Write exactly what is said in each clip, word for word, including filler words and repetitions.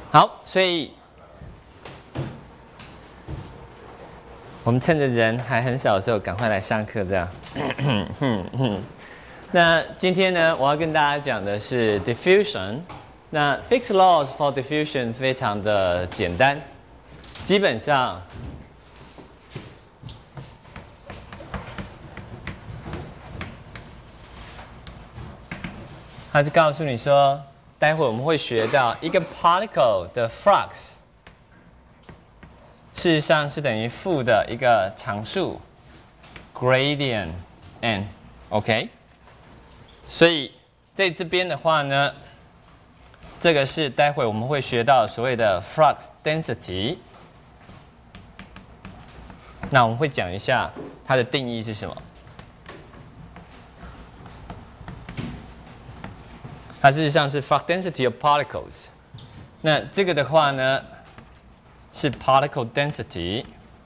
好，所以我们趁着人还很少的时候，赶快来上课，这样。那今天呢，我要跟大家讲的是 diffusion。那 Fick's laws for diffusion 非常的简单，基本上它是告诉你说，待会我们会学到一个 particle 的 flux， 事实上是等于负的一个常数 gradient n，OK？ 所以在这边的话呢，这个是待会我们会学到所谓的 flux density。那我们会讲一下它的定义是什么。它事实上是 flux density of particles。那这个的话呢，是 particle density。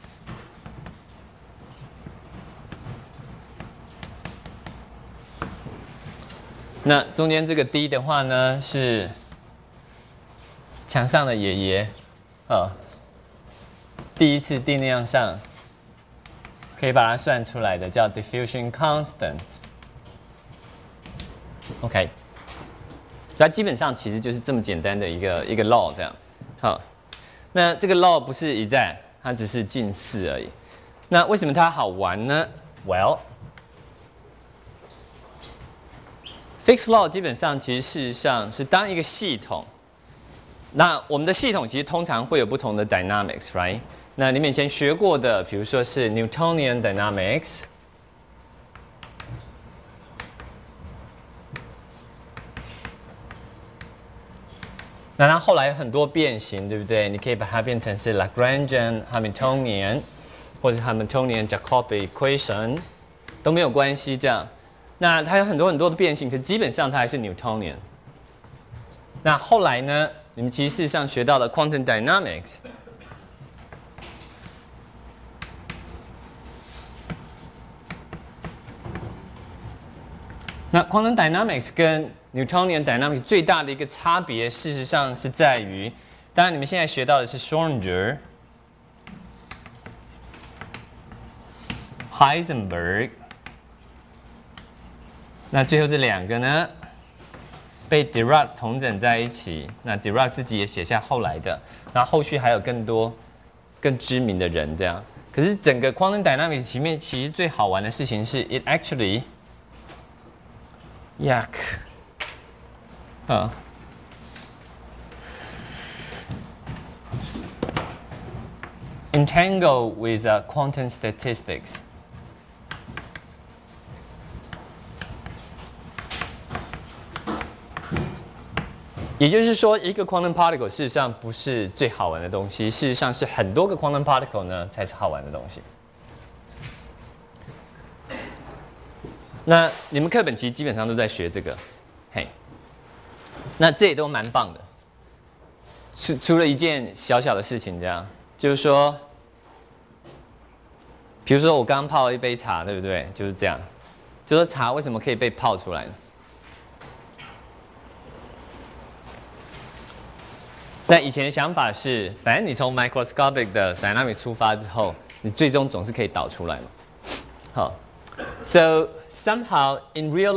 那中间这个 d 的话呢，是墙上的爷爷，哦，第一次定量上可以把它算出来的，叫 diffusion constant。OK。它基本上其实就是这么简单的一个一个 law 这样，好，那这个 law 不是一再，它只是近似而已。那为什么它好玩呢 ？Well，Fick's law 基本上其实事实上是当一个系统，那我们的系统其实通常会有不同的 dynamics，right？ 那你们以前学过的，比如说是 Newtonian dynamics。那它后来有很多变形，对不对？你可以把它变成是 Lagrangian Hamiltonian， 或者 Hamiltonian Jacobi equation 都没有关系。这样，那它有很多很多的变形，可基本上它还是 Newtonian。那后来呢？你们其实事实上学到了 Quantum Dynamics。那 Quantum Dynamics 跟 Newtonian Dynamics 最大的一个差别，事实上是在于，当然你们现在学到的是 Schrödinger、Heisenberg， 那最后这两个呢，被 Dirac 统整在一起。那 Dirac 自己也写下后来的，那后续还有更多更知名的人这样。可是整个 Quantum Dynamics 里面，其实最好玩的事情是 ，it actually yuck。Uh, entangle with uh, quantum statistics。也就是说，一个 quantum particle 事实上不是最好玩的东西，事实上是很多个 quantum particle 呢才是好玩的东西。那你们课本其实基本上都在学这个，嘿。那这也都蛮棒的，除除了一件小小的事情，这样就是说，比如说我刚刚泡了一杯茶，对不对？就是这样，就说茶为什么可以被泡出来呢？那以前的想法是，反正你从 microscopic 的 dynamic 出发之后，你最终总是可以导出来嘛。好 ，so somehow in real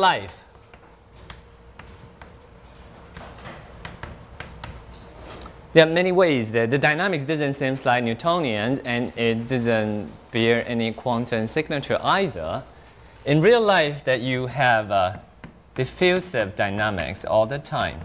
life。There are many ways that the dynamics doesn't seem like Newtonian and it doesn't bear any quantum signature either. In real life, that you have uh, diffusive dynamics all the time.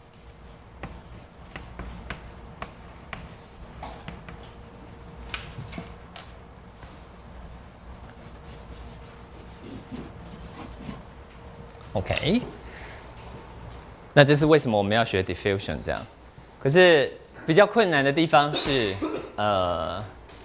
OK， 那这是为什么我们要学 diffusion 这样？可是比较困难的地方是，呃，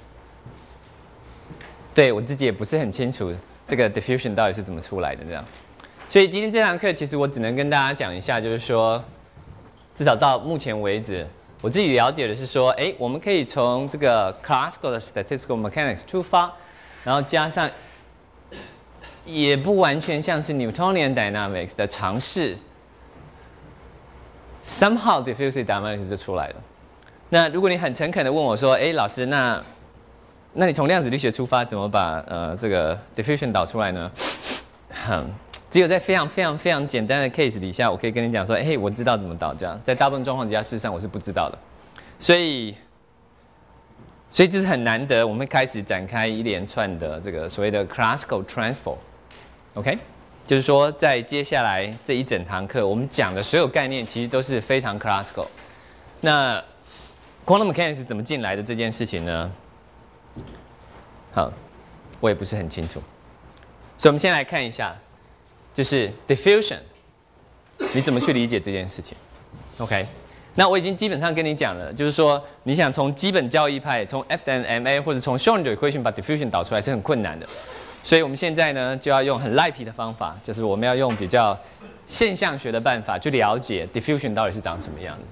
对我自己也不是很清楚这个 diffusion 到底是怎么出来的这样。所以今天这堂课其实我只能跟大家讲一下，就是说，至少到目前为止，我自己了解的是说，哎，我们可以从这个 classical 的 statistical mechanics 出发，然后加上也不完全像是 Newtonian dynamics 的尝试。Somehow diffusive dynamics 就出来了。 那如果你很诚恳的问我说，哎，老师，那那你从量子力学出发，怎么把呃这个 diffusion 导出来呢？嗯，只有在非常非常非常简单的 case 底下，我可以跟你讲说，哎，我知道怎么导，这样在大部分状况底下，事实上我是不知道的。所以，所以这是很难得，我们开始展开一连串的这个所谓的 classical transport。OK， 就是说在接下来这一整堂课，我们讲的所有概念其实都是非常 classical。那 quantum mechanics 是怎么进来的这件事情呢？好，我也不是很清楚。所以我们先来看一下，就是 diffusion， 你怎么去理解这件事情 ？OK， 那我已经基本上跟你讲了，就是说你想从基本教义派，从 F and M A 或者从 Schrödinger equation 把 diffusion 导出来是很困难的。所以我们现在呢就要用很赖皮的方法，就是我们要用比较现象学的办法去了解 diffusion 到底是长什么样的。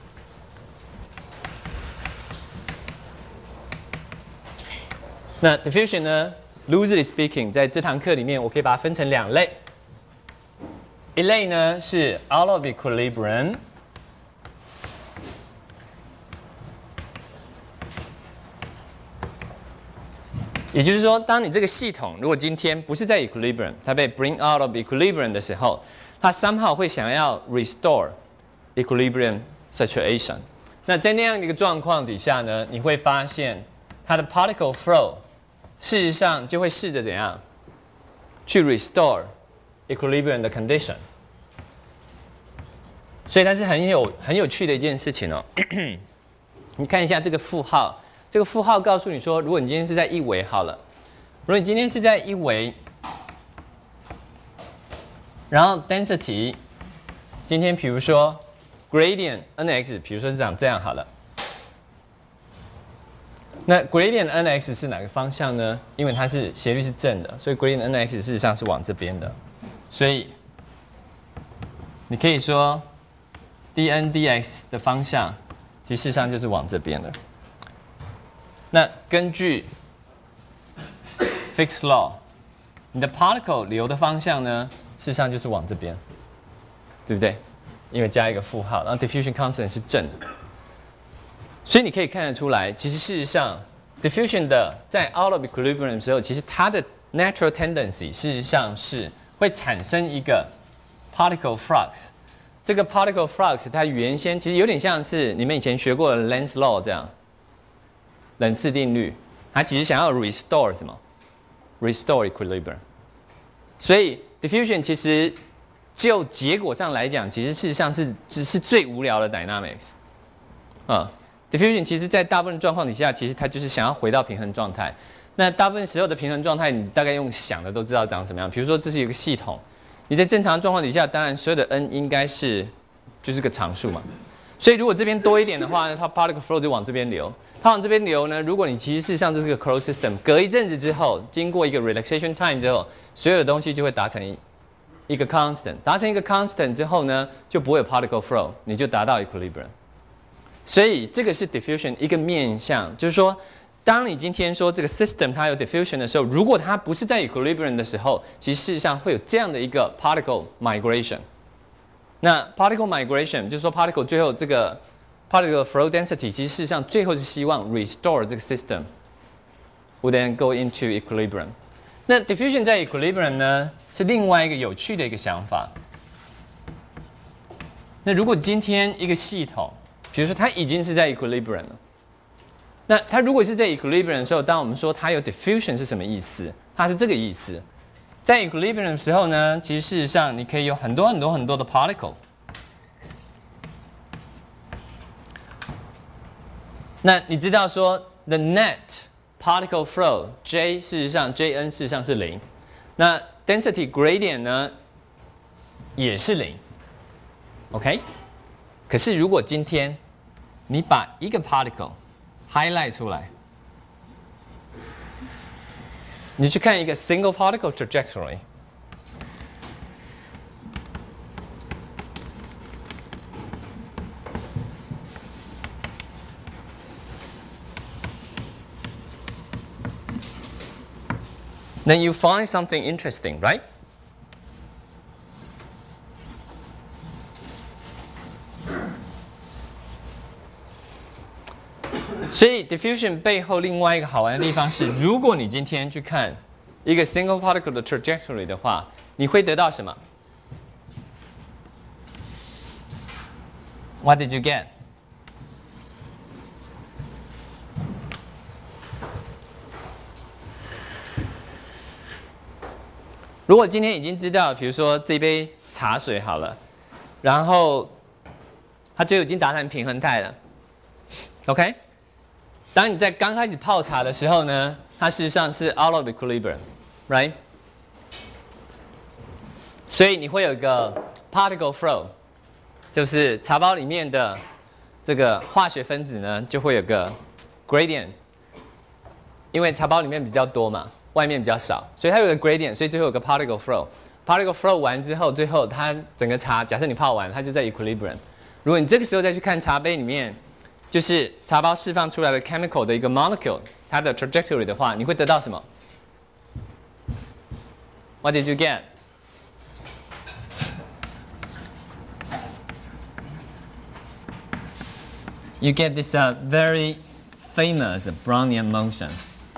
那 diffusion 呢 ，loosely speaking， 在这堂课里面，我可以把它分成两类。一类呢是 out of equilibrium， 也就是说，当你这个系统如果今天不是在 equilibrium， 它被 bring out of equilibrium 的时候，它 somehow 会想要 restore equilibrium situation。那在那样的一个状况底下呢，你会发现它的 particle flow 事实上就会试着怎样去 restore equilibrium 的 condition。所以它是很有很有趣的一件事情哦。你看一下这个负号。这个负号告诉你说，如果你今天是在一维好了，如果你今天是在一维，然后 density， 今天比如说 gradient nx， 比如说是长这样好了。那 gradient nx 是哪个方向呢？因为它是斜率是正的，所以 gradient nx 事实上是往这边的。所以你可以说 dn dx 的方向，其实事实上就是往这边的。那根据 Fick's law， 你的 particle 流的方向呢，事实上就是往这边，对不对？因为加一个负号，然后 diffusion constant 是正的，所以你可以看得出来，其实事实上 diffusion 的在 out of equilibrium 的时候，其实它的 natural tendency 事实上是会产生一个 particle flux。这个 particle flux 它原先其实有点像是你们以前学过的 Lenz's law 这样。冷次定律，它其实想要 restore 什么 ？restore equilibrium。所以 diffusion 其实就结果上来讲，其实事实上是只是最无聊的 dynamics。啊、嗯、，diffusion 其实在大部分状况底下，其实它就是想要回到平衡状态。那大部分时候的平衡状态，你大概用想的都知道长什么样。比如说这是一个系统，你在正常状况底下，当然所有的 n 应该是就是个常数嘛。所以如果这边多一点的话呢，它 particle flow 就往这边流。它往这边流呢，如果你其实事实上这是个 closed system， 隔一阵子之后，经过一个 relaxation time 之后，所有的东西就会达成一个 constant， 达成一个 constant 之后呢，就不会有 particle flow， 你就达到 equilibrium。所以这个是 diffusion 一个面向，就是说，当你今天说这个 system 它有 diffusion 的时候，如果它不是在 equilibrium 的时候，其实事实上会有这样的一个 particle migration。那 particle migration 就是说 particle 最后这个 particle flow density 其实事实上最后是希望 restore 这个 system would then go into equilibrium。那 diffusion 在 equilibrium 呢是另外一个有趣的一个想法。那如果今天一个系统，比如说它已经是在 equilibrium 了，那它如果是在 equilibrium 的时候，当我们说它有 diffusion 是什么意思？它是这个意思。在 equilibrium 的时候呢，其实事实上你可以有很多很多很多的 particle。那你知道说 the net particle flow J 事实上 J n 事实上是零，那 density gradient 呢也是零 ，OK？ 可是如果今天你把一个 particle highlight 出来，你去看一个 single particle trajectory， then you find something interesting, right? 所以 diffusion 背后另外一个好玩的地方是，如果你今天去看一个 single particle 的 trajectory 的话，你会得到什么 ？What did you get？ 如果今天已经知道，比如说这杯茶水好了，然后它最后已经达成平衡态了 ，OK？ 当你在刚开始泡茶的时候呢，它事实上是 out of equilibrium，right？ 所以你会有一个 particle flow， 就是茶包里面的这个化学分子呢就会有个 gradient， 因为茶包里面比较多嘛。外面比较少，所以它有个 gradient， 所以最后有个 particle flow。particle flow 完之后，最后它整个茶，假设你泡完，它就在 equilibrium。如果你这个时候再去看茶杯里面，就是茶包释放出来的 chemical 的一个 molecule， 它的 trajectory 的话，你会得到什么 ？What did you get？ You get this uh, very famous Brownian motion。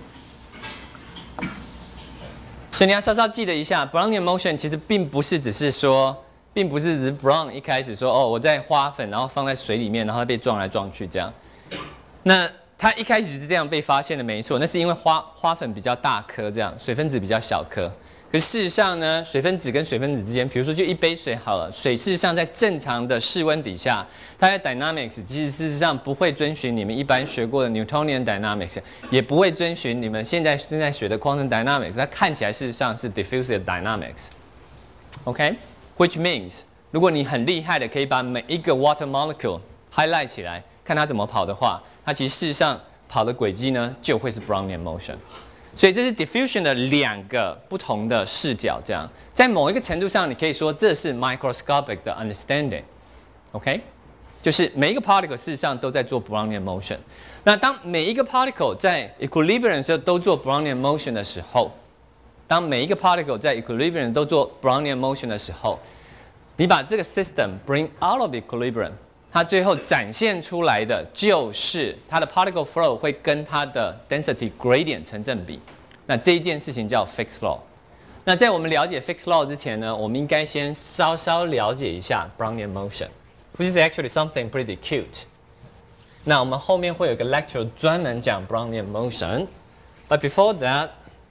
所以你要稍稍记得一下 ，Brownian motion 其实并不是只是说，并不是只是 Brown 一开始说哦，我在花粉，然后放在水里面，然后它被撞来撞去这样。那它一开始是这样被发现的，没错，那是因为花花粉比较大颗，这样水分子比较小颗。可是事实上呢，水分子跟水分子之间，比如说就一杯水好了，水事实上在正常的室温底下，它在 dynamics 其实事实上不会遵循你们一般学过的 Newtonian dynamics， 也不会遵循你们现在正在学的 quantum dynamics， 它看起来事实上是 diffusive dynamics。OK，which means 如果你很厉害的可以把每一个 water molecule highlight 起来，看它怎么跑的话，它其实事实上跑的轨迹呢就会是 Brownian motion。所以这是 diffusion 的两个不同的视角，这样在某一个程度上，你可以说这是 microscopic 的 understanding，OK， 就是每一个 particle 事实上都在做 Brownian motion。那当每一个 particle 在 equilibrium 的时候都做 Brownian motion 的时候，当每一个 particle 在 equilibrium 都做 Brownian motion 的时候，你把这个 system bring out of equilibrium。它最后展现出来的就是它的 particle flow 会跟它的 density gradient 成正比。那这一件事情叫 Fick's law。那在我们了解 Fick's law 之前呢，我们应该先稍稍了解一下 Brownian motion，which is actually something pretty cute。那我们后面会有一个 lecture 专门讲 Brownian motion。But before that,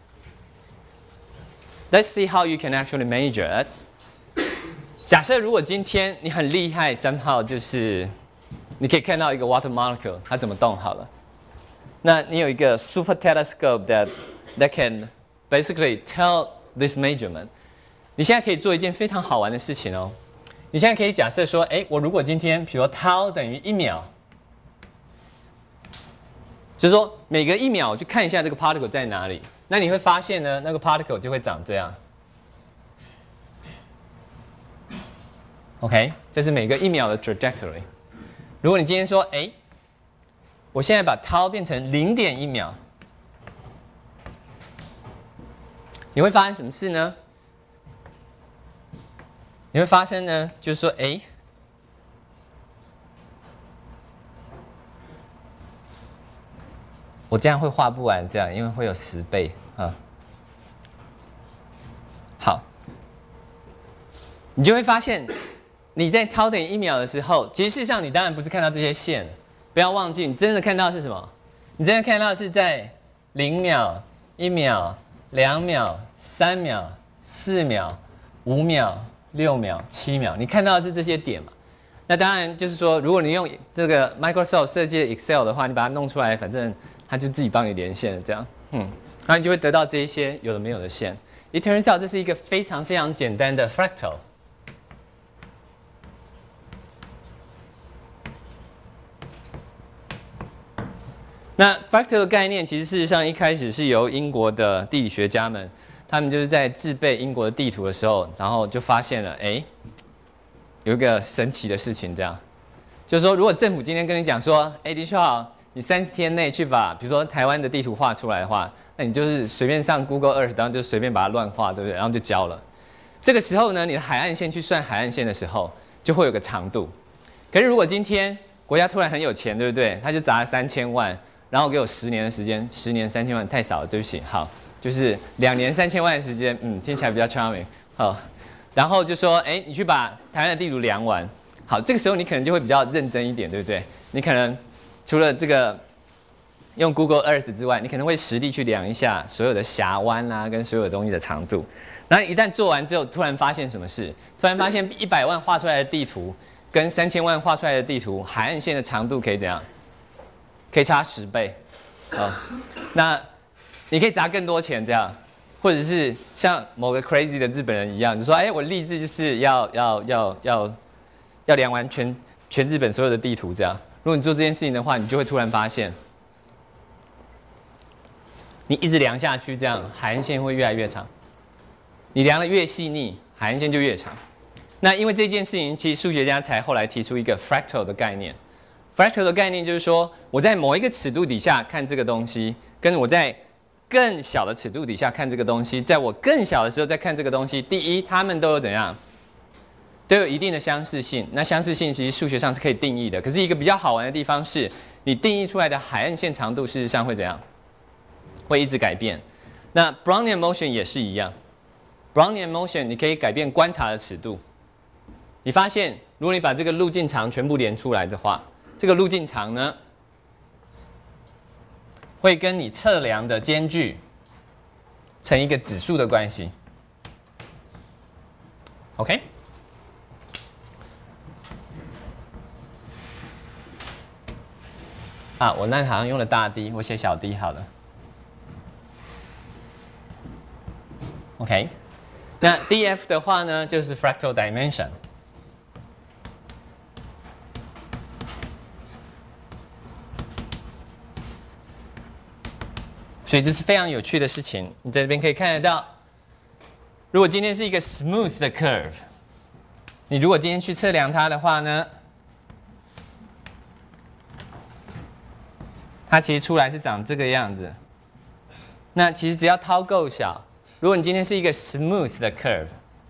let's see how you can actually measure it。假设如果今天你很厉害 ，somehow 就是你可以看到一个 water molecule 它怎么动好了，那你有一个 super telescope that that can basically tell this measurement。你现在可以做一件非常好玩的事情哦。你现在可以假设说，哎，我如果今天比如说 tau 等于一秒，就是说每隔一秒我去看一下这个 particle 在哪里，那你会发现呢，那个 particle 就会长这样。OK， 这是每个一秒的 trajectory。如果你今天说，哎，我现在把 tau 变成零点一秒，你会发生什么事呢？你会发生呢，就是说，哎，我这样会画不完，这样因为会有十倍啊。好，你就会发现。你在 tau 等于一秒的时候，其实事实上你当然不是看到这些线，不要忘记，你真的看到的是什么？你真的看到的是在零秒、一秒、两秒、三秒、四秒、五秒、六秒、七秒，你看到的是这些点嘛？那当然就是说，如果你用这个 Microsoft 设计的 Excel 的话，你把它弄出来，反正它就自己帮你连线这样，嗯，然后你就会得到这一些有的没有的线。It turns out 这是一个非常非常简单的 fractal。那 fractal 的概念其实事实上一开始是由英国的地理学家们，他们就是在制备英国的地图的时候，然后就发现了，哎，有一个神奇的事情，这样，就是说，如果政府今天跟你讲说，哎，林书豪，你三十天内去把比如说台湾的地图画出来的话，那你就是随便上 Google Earth， 然后就随便把它乱画，对不对？然后就交了。这个时候呢，你的海岸线去算海岸线的时候，就会有个长度。可是如果今天国家突然很有钱，对不对？他就砸了三千万。 然后给我十年的时间，十年三千万太少了，对不起。好，就是两年三千万的时间，嗯，听起来比较 charming。好，然后就说，哎，你去把台湾的地图量完。好，这个时候你可能就会比较认真一点，对不对？你可能除了这个用 Google Earth 之外，你可能会实地去量一下所有的峡湾啊，跟所有东西的长度。然后一旦做完之后，突然发现什么事？突然发现一百万画出来的地图跟三千万画出来的地图，海岸线的长度可以怎样？可以差十倍。好，那你可以砸更多钱这样。或者是像某个 crazy 的日本人一样，就说：“哎，我立志就是要要要要要量完全全日本所有的地图。”这样，如果你做这件事情的话，你就会突然发现，你一直量下去，这样海岸线会越来越长。你量得越细腻，海岸线就越长。那因为这件事情，其实数学家才后来提出一个 fractal 的概念。fractal 的概念就是说，我在某一个尺度底下看这个东西，跟我在更小的尺度底下看这个东西，在我更小的时候再看这个东西，第一，它们都有怎样，都有一定的相似性。那相似性其实数学上是可以定义的。可是一个比较好玩的地方是，你定义出来的海岸线长度事实上会怎样？会一直改变。那 Brownian motion 也是一样。Brownian motion 你可以改变观察的尺度。你发现，如果你把这个路径长全部连出来的话，这个路径长呢，会跟你测量的间距成一个指数的关系。OK？ 啊，我那好像用了大 D， 我写小 d 好了。OK？ 那 df 的话呢，就是 fractal dimension。所以这是非常有趣的事情。你在这边可以看得到，如果今天是一个 smooth 的 curve， 你如果今天去测量它的话呢，它其实出来是长这个样子。那其实只要涛够小，如果你今天是一个 smooth 的 curve，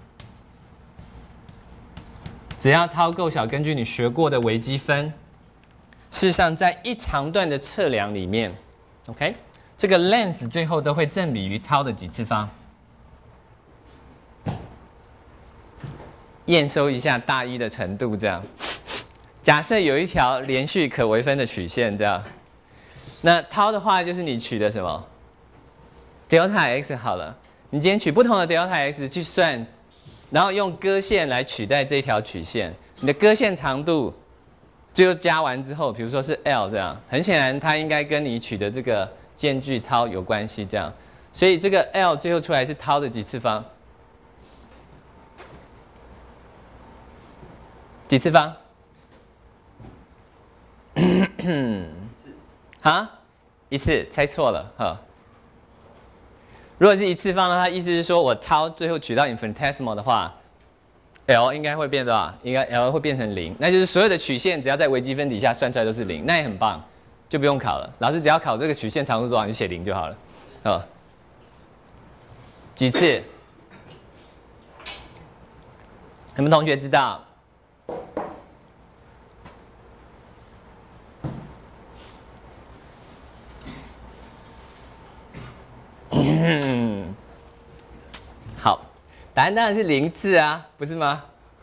只要涛够小，根据你学过的微积分，事实上在一长段的测量里面 ，OK？这个 length 最后都会正比于涛的几次方。验收一下大一的程度，这样。假设有一条连续可微分的曲线，这样。那涛的话就是你取的什么 delta x 好了。你今天取不同的 delta x 去算，然后用割线来取代这条曲线。你的割线长度最后加完之后，比如说是 L 这样，很显然它应该跟你取的这个间距涛有关系，这样，所以这个 L 最后出来是涛的几次方？几次方？啊？一次，猜错了哈。如果是一次方的话，意思是说我涛最后取到 infinitesimal 的话 ，L 应该会变多少？应该 L 会变成零，那就是所有的曲线只要在微积分底下算出来都是零，那也很棒。就不用考了，老师只要考这个曲线长度多少，你就写零就好了，哦。几次？有没有同学知道？好，答案当然是零次啊，不是吗？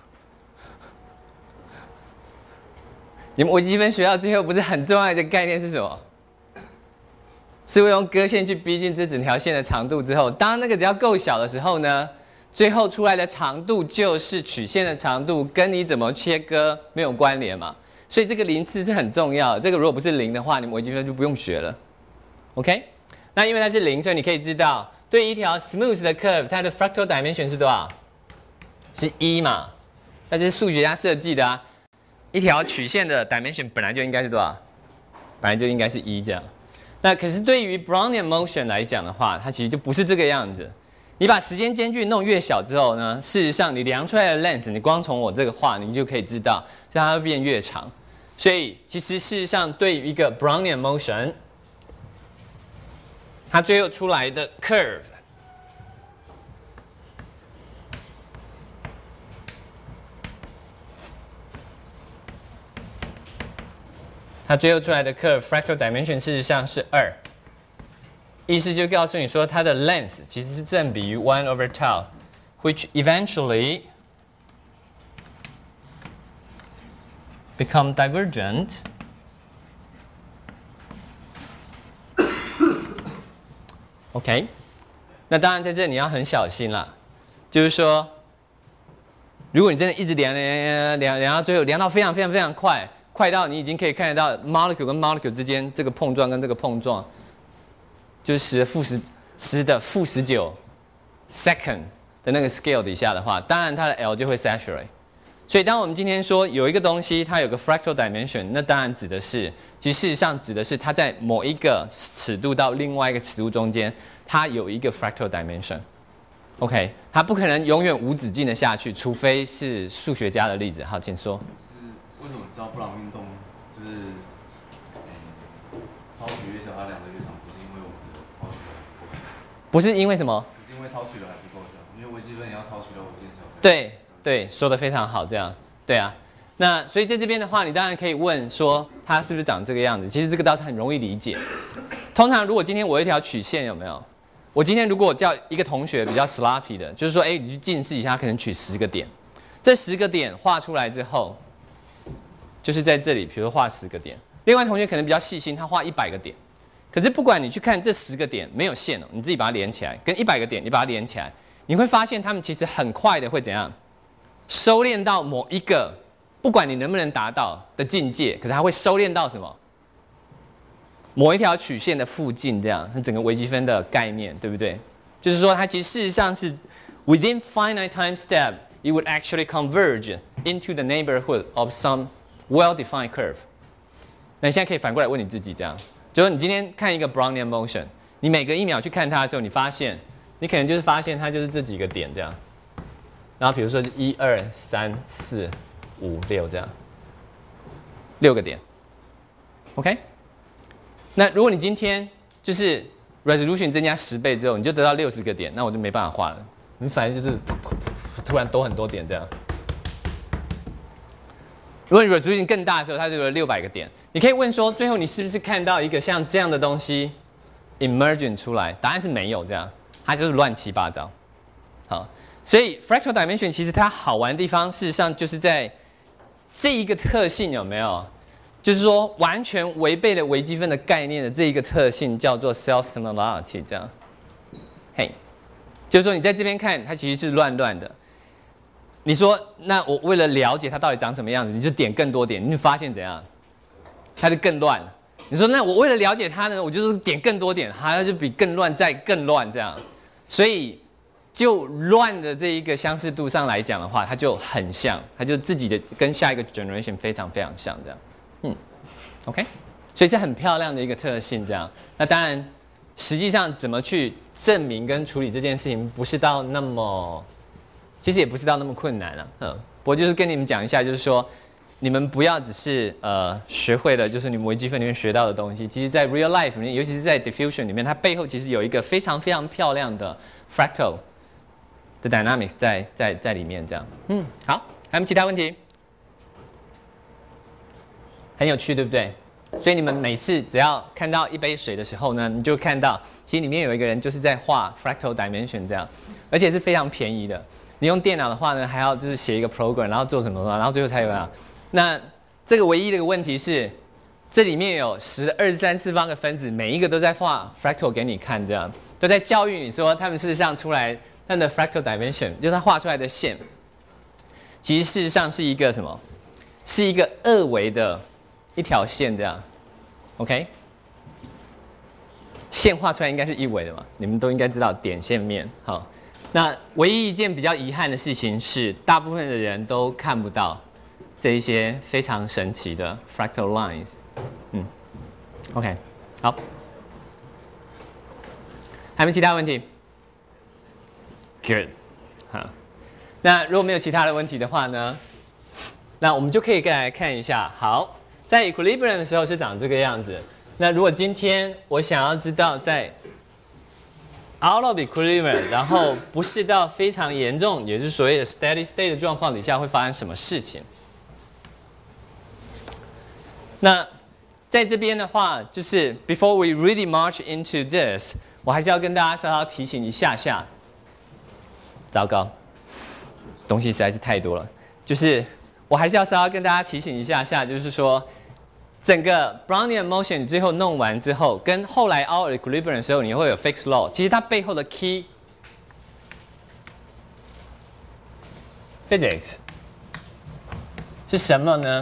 你们微积分学到最后不是很重要的概念是什么？是会用割线去逼近这整条线的长度之后，当那个只要够小的时候呢，最后出来的长度就是曲线的长度，跟你怎么切割没有关联嘛。所以这个零次是很重要的。这个如果不是零的话，你们微积分就不用学了。OK？ 那因为它是零，所以你可以知道，对一条 smooth 的 curve， 它的 fractal dimension 是多少？是一嘛？那这是数学家设计的啊。一条曲线的 dimension 本来就应该是多少？本来就应该是一这样。那可是对于 Brownian motion 来讲的话，它其实就不是这个样子。你把时间间距弄越小之后呢，事实上你量出来的 length， 你光从我这个画，你就可以知道，它会变越长。所以其实事实上对于一个 Brownian motion， 它最后出来的 curve。 它最后出来的 curve fractal dimension 事实上是二，意思就告诉你说它的 length 其实是正比于 one over tau，which eventually become divergent. OK， 那当然在这里你要很小心啦，就是说，如果你真的一直量量量量到最后，量到非常非常非常快，快到你已经可以看得到 molecule 跟 molecule 之间这个碰撞跟这个碰撞，就是十的负十十的负十九 second 的那个 scale 底下的话，当然它的 L 就会 saturate。所以当我们今天说有一个东西它有个 fractal dimension， 那当然指的是，其实事实上指的是它在某一个尺度到另外一个尺度中间，它有一个 fractal dimension。OK， 它不可能永远无止境的下去，除非是数学家的例子。好，请说。 就是为什么知道布朗运动就是，欸、抛取越小，它量的越长，不是因为我们的抛取的还不够小。 不是因为什么？ 不是因为抛取的还不够小，因为微积分也要抛取到无限小。 对。对，说得非常好，这样，对啊，那所以在这边的话，你当然可以问说它是不是长这个样子？其实这个倒是很容易理解。通常如果今天我有一条曲线有没有？我今天如果我叫一个同学比较 sloppy 的，就是说，哎，你去近似一下，他可能取十个点，这十个点画出来之后，就是在这里，比如说画十个点。另外同学可能比较细心，他画一百个点。可是不管你去看这十个点没有线哦，你自己把它连起来，跟一百个点你把它连起来，你会发现它们其实很快的会怎样？收敛到某一个，不管你能不能达到的境界，可是它会收敛到什么？某一条曲线的附近，这样，那整个微积分的概念，对不对？就是说，它其实事实上是 within finite time step, it would actually converge into the neighborhood of some well-defined curve. 那你现在可以反过来问你自己，这样，就是你今天看一个 Brownian motion， 你每隔一秒去看它的时候，你发现，你可能就是发现它就是这几个点这样。然后比如说一二三四五六这样，六个点 ，OK。那如果你今天就是 resolution 增加十倍之后，你就得到六十个点，那我就没办法画了。你反正就是突然多很多点这样。如果你 resolution 更大的时候，它就有六百个点。你可以问说，最后你是不是看到一个像这样的东西 emergent 出来？答案是没有，这样它就是乱七八糟。好。所以 fractal dimension 其实它好玩的地方，事实上就是在这一个特性有没有？就是说完全违背了微积分的概念的这一个特性叫做 self similarity， 这样。嘿，就是说你在这边看它其实是乱乱的。你说那我为了了解它到底长什么样子，你就点更多点，你就发现怎样？它就更乱了。你说那我为了了解它呢，我就是点更多点，它就比更乱再更乱这样。所以就乱的这一个相似度上来讲的话，它就很像，它就自己的跟下一个 generation 非常非常像这样，嗯 ，OK， 所以是很漂亮的一个特性这样。那当然，实际上怎么去证明跟处理这件事情，不是到那么，其实也不是到那么困难啊，嗯，我就是跟你们讲一下，就是说，你们不要只是呃学会了就是你们微积分里面学到的东西，其实在 real life 里面，尤其是在 diffusion 里面，它背后其实有一个非常非常漂亮的 fractal的 dynamics 在在在里面，这样，嗯，好，还有没有其他问题？很有趣，对不对？所以你们每次只要看到一杯水的时候呢，你就看到其实里面有一个人就是在画 fractal dimension 这样，而且是非常便宜的。你用电脑的话呢，还要就是写一个 program， 然后做什么，然后最后才有啊。那这个唯一的一个问题是，这里面有十二十三次方个分子，每一个都在画 fractal 给你看，这样都在教育你说，他们事实上出来。它的 fractal dimension 就是它画出来的线，其实事实上是一个什么？是一个二维的一条线这样 ，OK？ 线画出来应该是一维的嘛？你们都应该知道点线面。好，那唯一一件比较遗憾的事情是，大部分的人都看不到这一些非常神奇的 fractal lines。嗯 ，OK， 好，还有没有其他问题？Good， 好，那如果没有其他的问题的话呢，那我们就可以再来看一下。好，在 equilibrium 的时候是长这个样子。那如果今天我想要知道在 out of equilibrium， 然后不是到非常严重，也就是所谓的 steady state 的状况底下会发生什么事情？那在这边的话，就是 before we really march into this， 我还是要跟大家稍稍提醒一下下。糟糕，东西实在是太多了，就是我还是要稍稍跟大家提醒一下下，就是说。整个 Brownian motion 你最后弄完之后，跟后来 out equilibrium 的时候，你会有 fixed law。其实它背后的 key physics 是什么呢？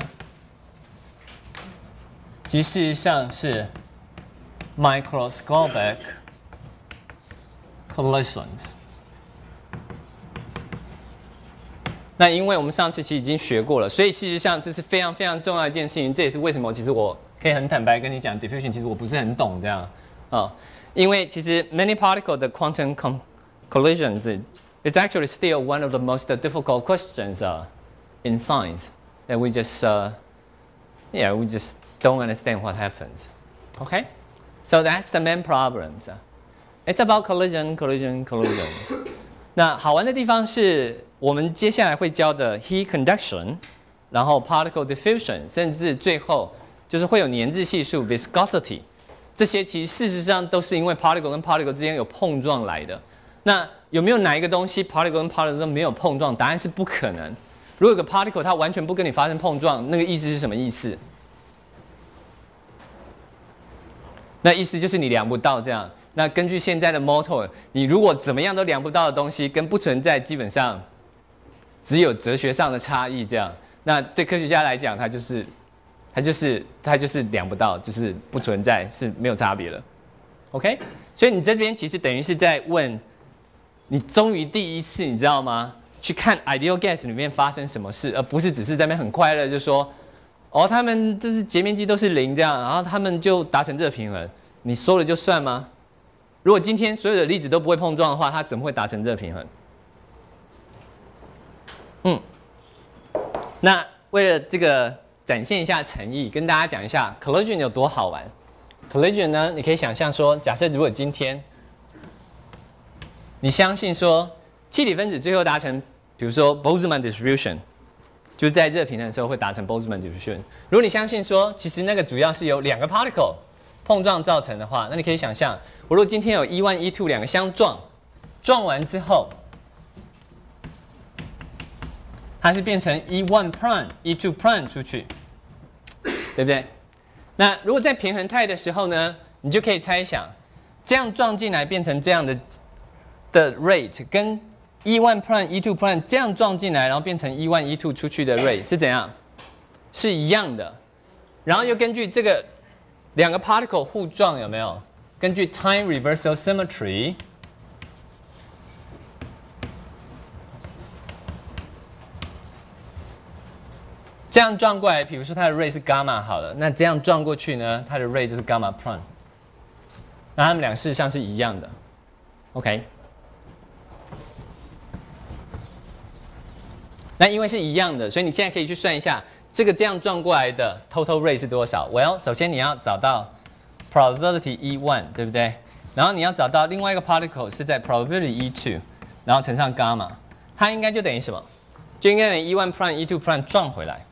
其实事实上是 microscopic collisions。那因为我们上次其实已经学过了，所以事实上这是非常非常重要的一件事情。这也是为什么其实我可以很坦白跟你讲 diffusion 其实我不是很懂这样啊、哦，因为其实 many particle 的 quantum collisions is actually still one of the most difficult questions uh, in science that we just uh, yeah we just don't understand what happens. Okay, so that's the main problems. It's about collision, collision, collision. 那好玩的地方是。我们接下来会教的 heat conduction， 然后 particle diffusion， 甚至最后就是会有粘滞系数 viscosity， 这些其实事实上都是因为 particle 跟 particle 之间有碰撞来的。那有没有哪一个东西 particle 跟 particle 都没有碰撞？答案是不可能。如果有个 particle 它完全不跟你发生碰撞，那个意思是什么意思？那意思就是你量不到这样。那根据现在的 motto， 你如果怎么样都量不到的东西，跟不存在基本上。只有哲学上的差异，这样。那对科学家来讲，它就是，它就是，它就是量不到，就是不存在，是没有差别的。OK， 所以你这边其实等于是在问，你终于第一次，你知道吗？去看 ideal gas 里面发生什么事，而不是只是在那边很快乐就说，哦，他们就是截面积都是零这样，然后他们就达成热平衡。你说了就算吗？如果今天所有的粒子都不会碰撞的话，它怎么会达成热平衡？嗯，那为了这个展现一下诚意，跟大家讲一下 collision 有多好玩。collision 呢，你可以想象说，假设如果今天你相信说气体分子最后达成，比如说 Boltzmann distribution， 就是在热平衡的时候会达成 Boltzmann distribution。如果你相信说，其实那个主要是由两个 particle 碰撞造成的话，那你可以想象，我如果今天有 E 一 E 二 两个相撞，撞完之后。它是变成 E 一 prime、E 二 prime 出去，对不对？那如果在平衡态的时候呢，你就可以猜想，这样撞进来变成这样的的 rate， 跟 E 一 prime、E 二 prime 这样撞进来，然后变成 E 一、E 二 出去的 rate 是怎样？是一样的。然后又根据这个两个 particle 互撞有没有？根据 time reversal symmetry。这样撞过来，比如说它的 rate 是 gamma 好了，那这样撞过去呢，它的 rate 就是 gamma prime。那它们俩事实上是一样的 ，OK？ 那因为是一样的，所以你现在可以去算一下，这个这样撞过来的 total rate 是多少 ？Well， 首先你要找到 probability E 一， 对不对？然后你要找到另外一个 particle 是在 probability E 二， 然后乘上 gamma， 它应该就等于什么？就应该等于 E 一 prime、E 二 prime 撞回来。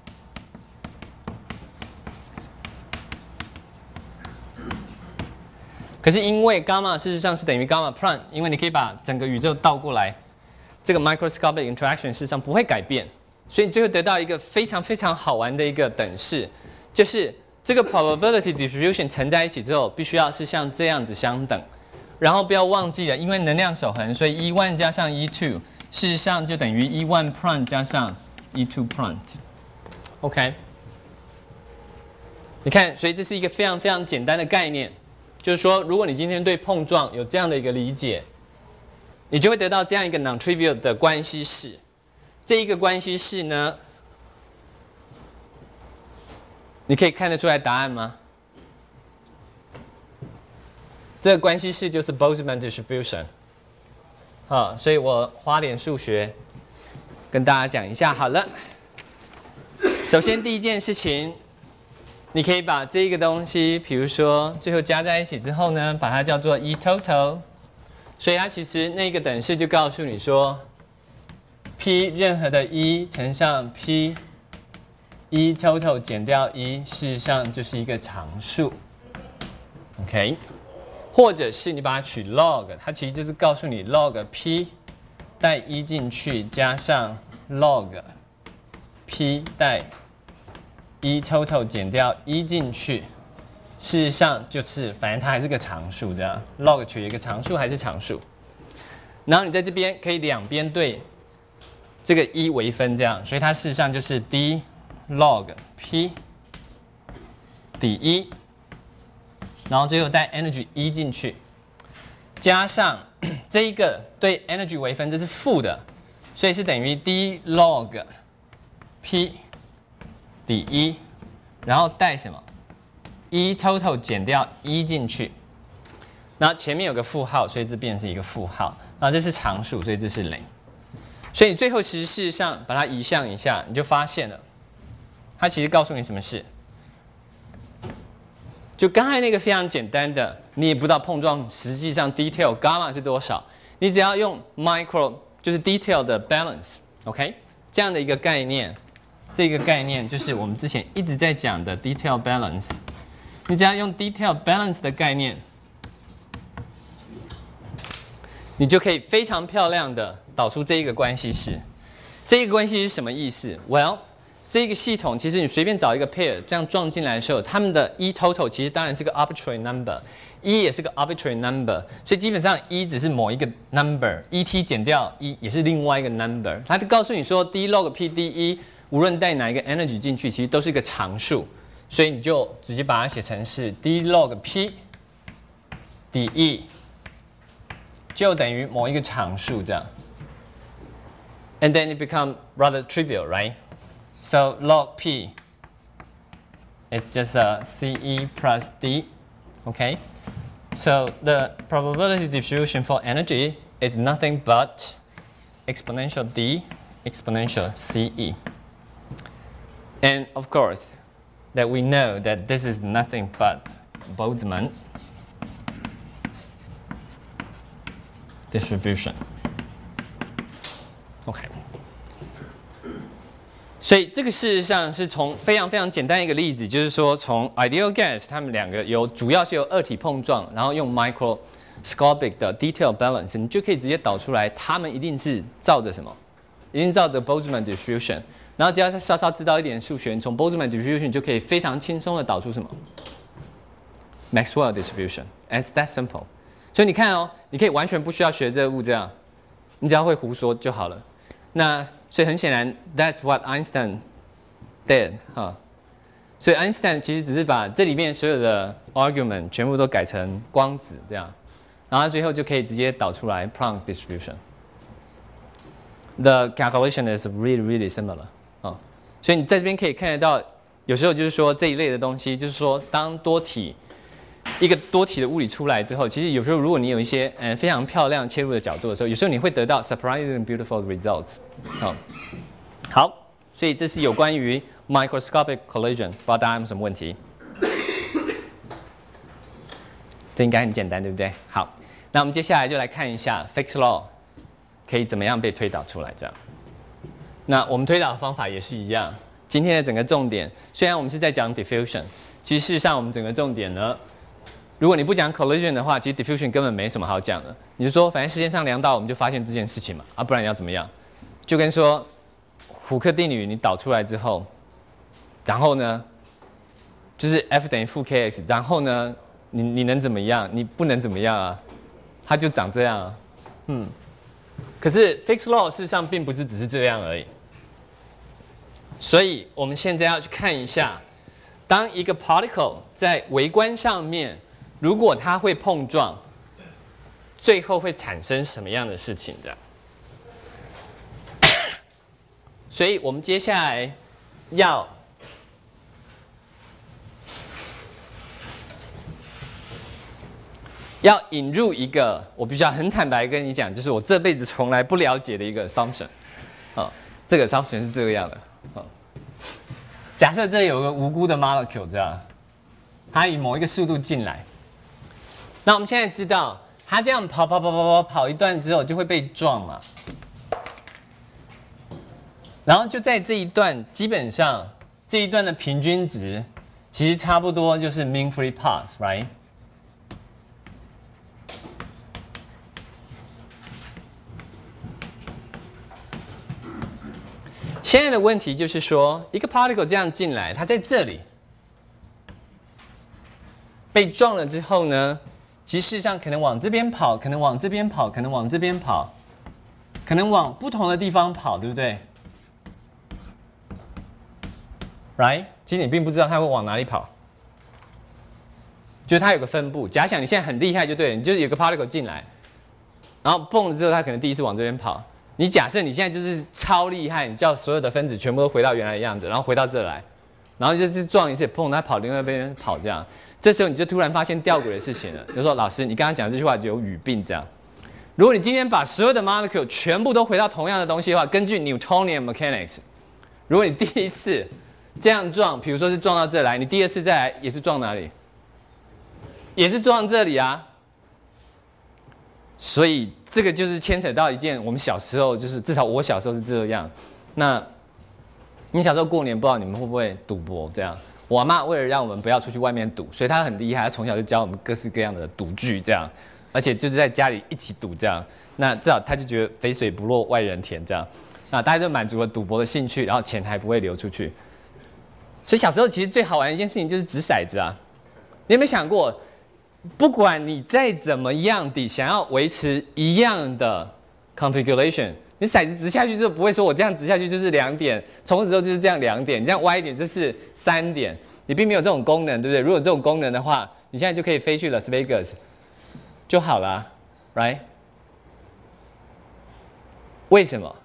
可是因为 gamma 事实上是等于 gamma prime， 因为你可以把整个宇宙倒过来，这个 microscopic interaction 事实上不会改变，所以你最后得到一个非常非常好玩的一个等式，就是这个 probability distribution 乘在一起之后，必须要是像这样子相等，然后不要忘记了，因为能量守恒，所以 E 一 加上 E 二， 事实上就等于 E 一 prime 加上 E 二 prime。OK， 你看，所以这是一个非常非常简单的概念。就是说，如果你今天对碰撞有这样的一个理解，你就会得到这样一个 non-trivial 的关系式。这一个关系式呢，你可以看得出来答案吗？这个关系式就是 Boltzmann distribution。好，所以我花点数学跟大家讲一下好了。首先第一件事情。你可以把这一个东西，比如说最后加在一起之后呢，把它叫做 E total， 所以它其实那个等式就告诉你说 ，P 任何的 E 乘上 P e total 减掉一，事实上就是一个常数 ，OK？ 或者是你把它取 log， 它其实就是告诉你 log p 带一进去，加上 log p 带e total 减掉一进去，事实上就是反正它还是个常数，这样 log 取一个常数还是常数。然后你在这边可以两边对这个一微分，这样，所以它事实上就是 d log p 抵一，然后最后带 energy 一进去，加上这一个对 energy 微分，这是负的，所以是等于 d log p 抵一，然后带什么 e total 减掉一进去，然后前面有个负号，所以这变成是一个负号，然后这是常数，所以这是零。所以最后其实事实上把它移项一下，你就发现了，它其实告诉你什么事？就刚才那个非常简单的，你也不知道碰撞实际上 detail gamma 是多少，你只要用 micro 就是 detail 的 balance，OK， 这样的一个概念，这个概念就是我们之前一直在讲的 detail balance， 你只要用 detail balance 的概念，你就可以非常漂亮的导出这一个关系式。这个关系是什么意思 ？Well， 这个系统其实你随便找一个 pair 这样撞进来的时候，它们的 e total 其实当然是个 arbitrary number， 一也是个 arbitrary number， 所以基本上一只是某一个 number， et 减掉一也是另外一个 number。它就告诉你说 d log p d 一无论带哪一个 energy 进去，其实都是一个常数，所以你就直接把它写成是 d log p d 一。就等于某一个常数这样 ，and then it become rather trivial, right? So log p is just a ce plus d, okay? So the probability distribution for energy is nothing but exponential d exponential ce, and of course that we know that this is nothing but Boltzmann distribution. OK， 所以这个事实上是从非常非常简单一个例子，就是说从 ideal gas 它们两个有主要是由二体碰撞，然后用 microscopic 的 detail balance， 你就可以直接导出来，它们一定是照着什么？一定照着 Boltzmann distribution。然后只要稍稍知道一点数学，从 Boltzmann distribution 就可以非常轻松的导出什么 Maxwell distribution. And it's that simple. 所以你看哦，你可以完全不需要学这个物这样，你只要会胡说就好了。那所以很显然 ，That's what Einstein did 哈。所以 Einstein 其实只是把这里面所有的 argument 全部都改成光子这样，然后最后就可以直接导出来 Planck distribution. The calculation is really really similar 啊。所以你在这边可以看得到，有时候就是说这一类的东西，就是说当多体。一个多体的物理出来之后，其实有时候如果你有一些嗯非常漂亮切入的角度的时候，有时候你会得到 surprising beautiful results。好，好，所以这是有关于 microscopic collision， 不知道大家有什么问题？这应该很简单，对不对？好，那我们接下来就来看一下 Fick's law 可以怎么样被推导出来。这样，那我们推导的方法也是一样。今天的整个重点，虽然我们是在讲 diffusion， 其实事实上我们整个重点呢。如果你不讲 collision 的话，其实 diffusion 根本没什么好讲的。你就说，反正时间上量到，我们就发现这件事情嘛，啊，不然你要怎么样？就跟说，胡克定律你导出来之后，然后呢，就是 F 等于负 kx， 然后呢，你你能怎么样？你不能怎么样啊？它就长这样啊，嗯。可是 Fick's law 事实上并不是只是这样而已。所以我们现在要去看一下，当一个 particle 在微观上面。如果它会碰撞，最后会产生什么样的事情？这样，所以我们接下来要要引入一个，我必须要很坦白跟你讲，就是我这辈子从来不了解的一个 assumption。哦，这个 assumption 是这个样的。哦，假设这有个无辜的 molecule 这样，它以某一个速度进来。那我们现在知道，它这样跑跑跑跑跑跑一段之后就会被撞嘛，然后就在这一段，基本上这一段的平均值，其实差不多就是 mean free path，right？ 现在的问题就是说，一个 particle 这样进来，它在这里被撞了之后呢，其实事实上可能往这边跑，可能往这边跑，可能往这边跑，可能往不同的地方跑，对不对 ？Right？ 其实你并不知道它会往哪里跑，就是它有个分布。假想你现在很厉害就对了，你就是有个 particle 进来，然后蹦了之后，它可能第一次往这边跑。你假设你现在就是超厉害，你叫所有的分子全部都回到原来的样子，然后回到这来，然后就是撞一次，砰，它跑另外一边跑这样。这时候你就突然发现吊诡的事情了，就说老师，你刚刚讲这句话就有语病这样。如果你今天把所有的 molecule 全部都回到同样的东西的话，根据 Newtonian mechanics， 如果你第一次这样撞，比如说是撞到这来，你第二次再来也是撞哪里？也是撞这里啊。所以这个就是牵扯到一件我们小时候，就是至少我小时候是这样。那你小时候过年不知道你们会不会赌博这样？我阿嬷为了让我们不要出去外面赌，所以她很厉害，她从小就教我们各式各样的赌具这样，而且就是在家里一起赌这样。那至少她就觉得肥水不落外人田这样。那大家就满足了赌博的兴趣，然后钱还不会流出去。所以小时候其实最好玩的一件事情就是掷骰子啊。你有没有想过？不管你再怎么样地想要维持一样的 configuration， 你骰子掷下去就不会说我这样掷下去就是两点，从此之后就是这样两点，你这样歪一点就是三点，你并没有这种功能，对不对？如果有这种功能的话，你现在就可以飞去 Las Vegas 就好了 ，right？ 为什么？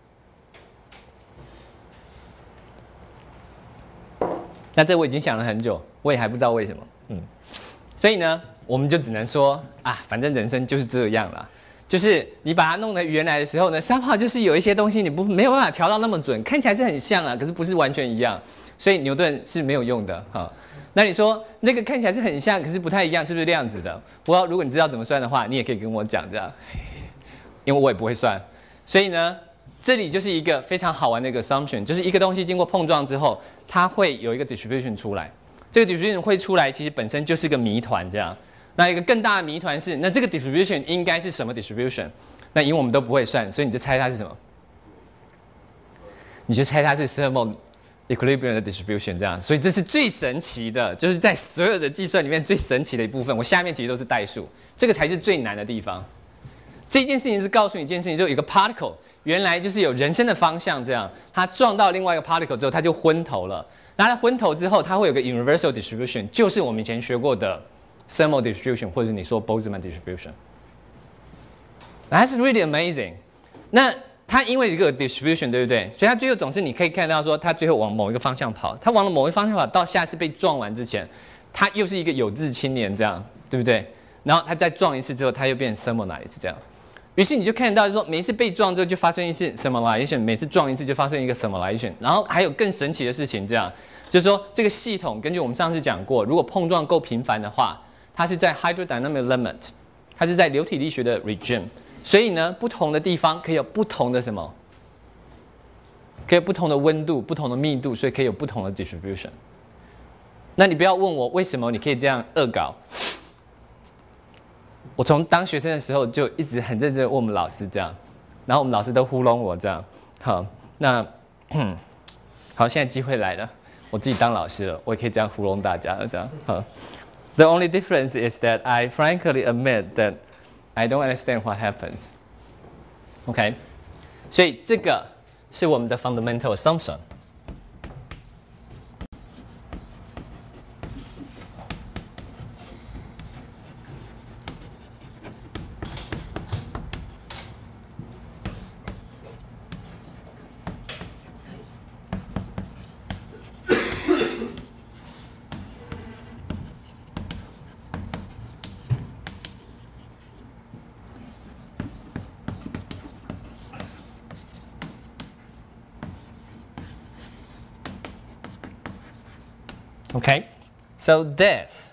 那这我已经想了很久，我也还不知道为什么，嗯。所以呢，我们就只能说啊，反正人生就是这样啦。就是你把它弄得原来的时候呢，三号就是有一些东西你不没有办法调到那么准，看起来是很像啊，可是不是完全一样，所以牛顿是没有用的哈。那你说那个看起来是很像，可是不太一样，是不是量子的？不过如果你知道怎么算的话，你也可以跟我讲这样，因为我也不会算。所以呢，这里就是一个非常好玩的一个 assumption， 就是一个东西经过碰撞之后，它会有一个 distribution 出来。这个 distribution 会出来，其实本身就是个谜团，这样。那一个更大的谜团是，那这个 distribution 应该是什么 distribution？ 那因为我们都不会算，所以你就猜它是什么？你就猜它是 thermal equilibrium 的 distribution 这样。所以这是最神奇的，就是在所有的计算里面最神奇的一部分。我下面其实都是代数，这个才是最难的地方。这件事情是告诉你一件事情，就有一个 particle 原来就是有人生的方向，这样它撞到另外一个 particle 之后，它就昏头了。那它昏头之后，它会有个 universal distribution， 就是我们以前学过的 thermal distribution， 或者你说 Boltzmann distribution。That's really amazing。那它因为这个 distribution， 对不对？所以它最后总是你可以看到说，它最后往某一个方向跑，它往了某一个方向跑，到下次被撞完之前，它又是一个有志青年，这样对不对？然后它再撞一次之后，它又变 thermalized 这样。于是你就看到说，每一次被撞之后就发生一次 thermalization， 每次撞一次就发生一个 thermalization， 然后还有更神奇的事情，这样就是说这个系统根据我们上次讲过，如果碰撞够频繁的话，它是在 hydrodynamic limit， 它是在流体力学的 regime， 所以呢，不同的地方可以有不同的什么，可以有不同的温度、不同的密度，所以可以有不同的 distribution。那你不要问我为什么你可以这样恶搞。我从当学生的时候就一直很认真问我们老师这样，然后我们老师都糊弄我这样。好，那好，现在机会来了，我自己当老师了，我也可以这样糊弄大家了这样。好 ，The only difference is that I frankly admit that I don't understand what happens. OK， 所以这个是我们的 fundamental assumption。Okay, so this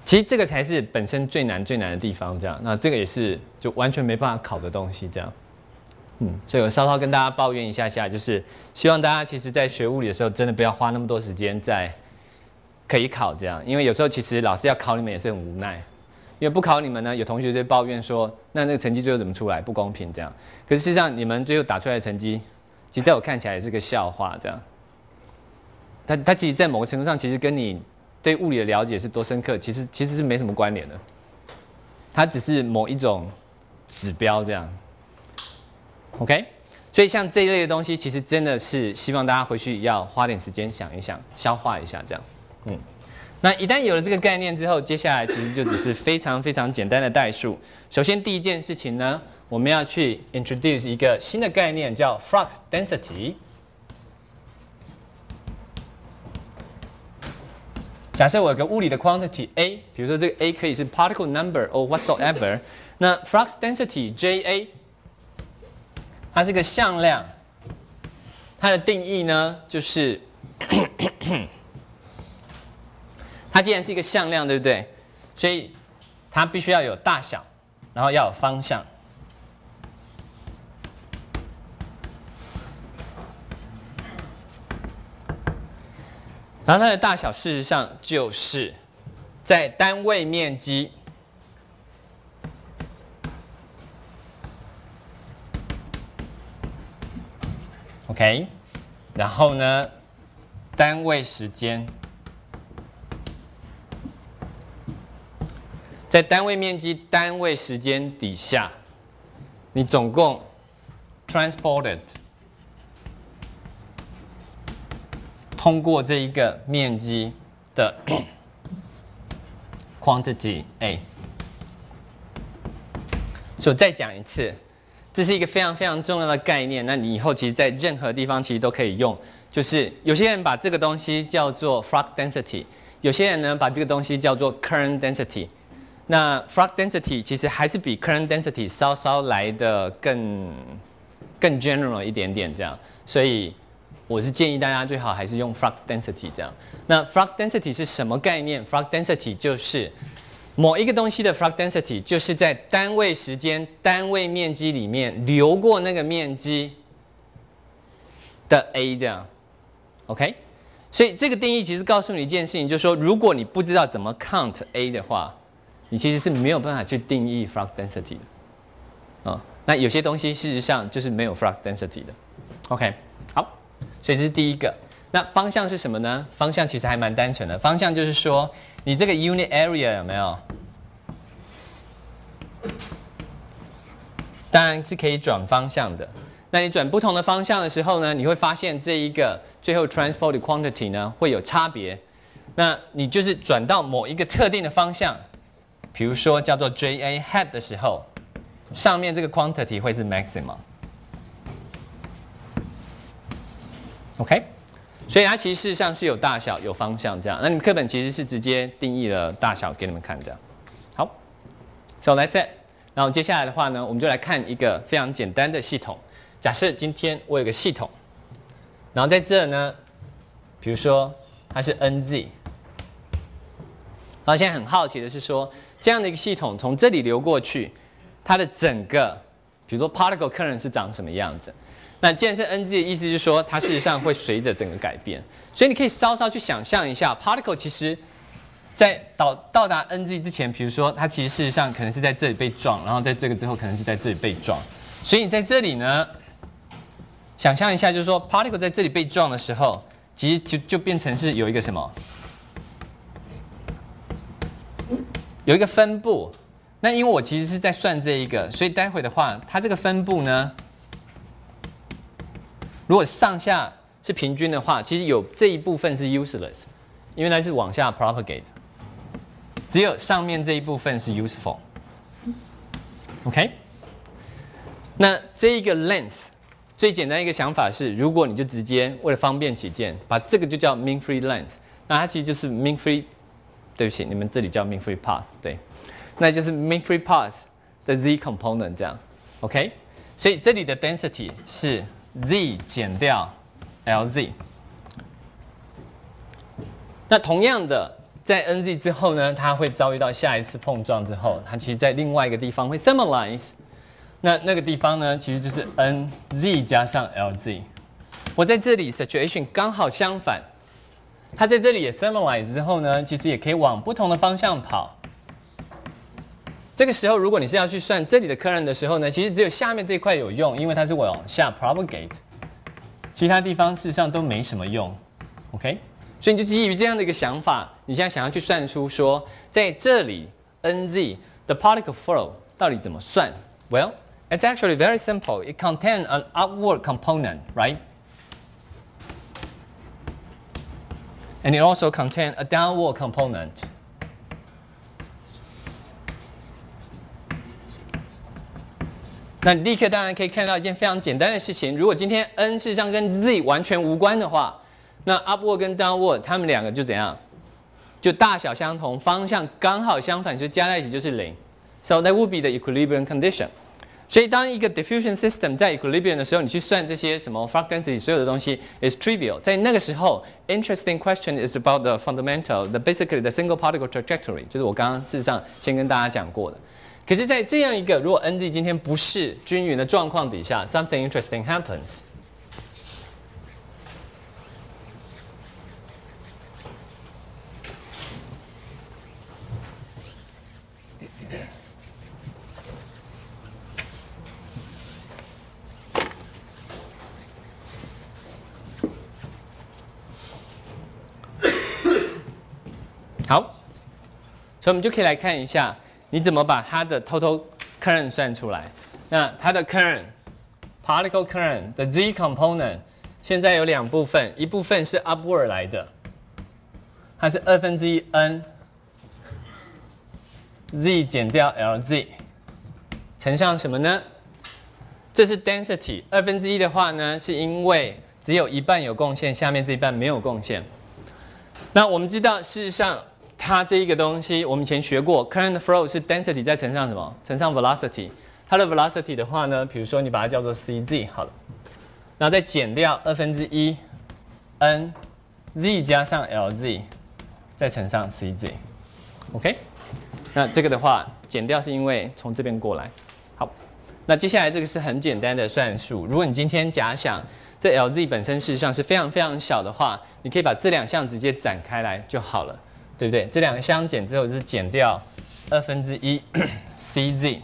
其实这个才是本身最难最难的地方，这样。那这个也是就完全没办法考的东西，这样。嗯，所以我稍稍跟大家抱怨一下下，就是希望大家其实在学物理的时候，真的不要花那么多时间在可以考这样，因为有时候其实老师要考你们也是很无奈，因为不考你们呢，有同学就抱怨说，那那个成绩最后怎么出来，不公平这样。可是事实上你们最后打出来的成绩，其实在我看起来也是个笑话这样。它它其实，在某个程度上，其实跟你对物理的了解是多深刻，其实其实是没什么关联的。它只是某一种指标这样。OK， 所以像这一类的东西，其实真的是希望大家回去要花点时间想一想，消化一下这样。嗯，那一旦有了这个概念之后，接下来其实就只是非常非常简单的代数。首先第一件事情呢，我们要去 introduce 一个新的概念，叫 flux density。假设我有个物理的 quantity A， 比如说这个 A 可以是 particle number or whatsoever， 那 flux density J A， 它是个向量，它的定义呢就是它既然是一个向量，对不对？所以它必须要有大小，然后要有方向。然后它的大小事实上就是在单位面积，OK， 然后呢，单位时间，在单位面积、单位时间底下，你总共 transported。通过这一个面积的 quantity A， 所以再讲一次，这是一个非常非常重要的概念。那你以后其实在任何地方其实都可以用。就是有些人把这个东西叫做 flux density， 有些人呢把这个东西叫做 current density。那 flux density 其实还是比 current density 稍稍来的更更 general 一点点这样，所以。我是建议大家最好还是用 flux density 这样。那 flux density 是什么概念 ？flux density 就是某一个东西的 flux density， 就是在单位时间、单位面积里面流过那个面积的 A 这样。OK， 所以这个定义其实告诉你一件事情，就是说，如果你不知道怎么 count A 的话，你其实是没有办法去定义 flux density 的。哦，那有些东西事实上就是没有 flux density 的。OK， 好。所以这是第一个。那方向是什么呢？方向其实还蛮单纯的。方向就是说，你这个 unit area 有没有？当然是可以转方向的。那你转不同的方向的时候呢，你会发现这一个最后 transport quantity 呢会有差别。那你就是转到某一个特定的方向，比如说叫做 J A hat 的时候，上面这个 quantity 会是 maximum。OK， 所以它其实事实上是有大小、有方向这样。那你们课本其实是直接定义了大小给你们看这样。好 ，So that's it。然后接下来的话呢，我们就来看一个非常简单的系统。假设今天我有个系统，然后在这呢，比如说它是 N Z， 然后现在很好奇的是说，这样的一个系统从这里流过去，它的整个，比如说 particle current 是长什么样子？那既然是 N Z 的意思就是说，它事实上会随着整个改变，所以你可以稍稍去想象一下 ，particle 其实在到到达 N Z 之前，比如说它其实事实上可能是在这里被撞，然后在这个之后可能是在这里被撞，所以你在这里呢，想象一下，就是说 particle 在这里被撞的时候，其实就就变成是有一个什么，有一个分布。那因为我其实是在算这一个，所以待会的话，它这个分布呢。如果上下是平均的话，其实有这一部分是 useless， 因为它是往下 propagate， 只有上面这一部分是 useful。OK， 那这一个 length 最简单一个想法是，如果你就直接为了方便起见，把这个就叫 mean free length， 那它其实就是 mean free， 对不起，你们这里叫 mean free path， 对，那就是 mean free path 的 z component 这样。OK， 所以这里的 density 是Z 减掉 L Z， 那同样的， 在 nz 之后呢，它会遭遇到下一次碰撞之后，它其实在另外一个地方会 summarize。那那个地方呢，其实就是 nz 加上 lz。我在这里 situation 刚好相反，它在这里也 summarize 之后呢，其实也可以往不同的方向跑。这个时候，如果你是要去算这里的 current 的时候呢，其实只有下面这一块有用，因为它是往下 propagate， 其他地方事实上都没什么用。OK， 所以你就基于这样的一个想法，你现在想要去算出说，在这里 nz 的 particle flow 到底怎么算 ？Well, it's actually very simple. It contains an upward component, right? And it also contains a downward component. 那你立刻当然可以看到一件非常简单的事情，如果今天 n 事实上跟 z 完全无关的话，那 upward 跟 downward 它们两个就怎样？就大小相同，方向刚好相反，所以加在一起就是零。So that would be the equilibrium condition. 所以当一个 diffusion system 在 equilibrium 的时候，你去算这些什么 flux density 所有的东西 is trivial。在那个时候 ，interesting question is about the fundamental, the basically the single particle trajectory， 就是我刚刚事实上先跟大家讲过的。可是，在这样一个如果 nz 今天不是均匀的状况底下 ，something interesting happens。好，所以我们就可以来看一下，你怎么把它的 total current 算出来。那它的 current particle current 的 z component 现在有两部分，一部分是 upward 来的，它是二分之一 n z 减掉 lz 乘上什么呢？这是 density， 二分之一的话呢，是因为只有一半有贡献，下面这一半没有贡献。那我们知道，事实上它这一个东西，我们以前学过 ，current flow 是 density 再乘上什么？乘上 velocity。它的 velocity 的话呢，比如说你把它叫做 cz 好了，然后再减掉二分之一 n z 加上 lz， 再乘上 cz。OK， 那这个的话，减掉是因为从这边过来。好，那接下来这个是很简单的算术。如果你今天假想这 lz 本身事实上是非常非常小的话，你可以把这两项直接展开来就好了。对不对？这两个相减之后是减掉二分之一 cz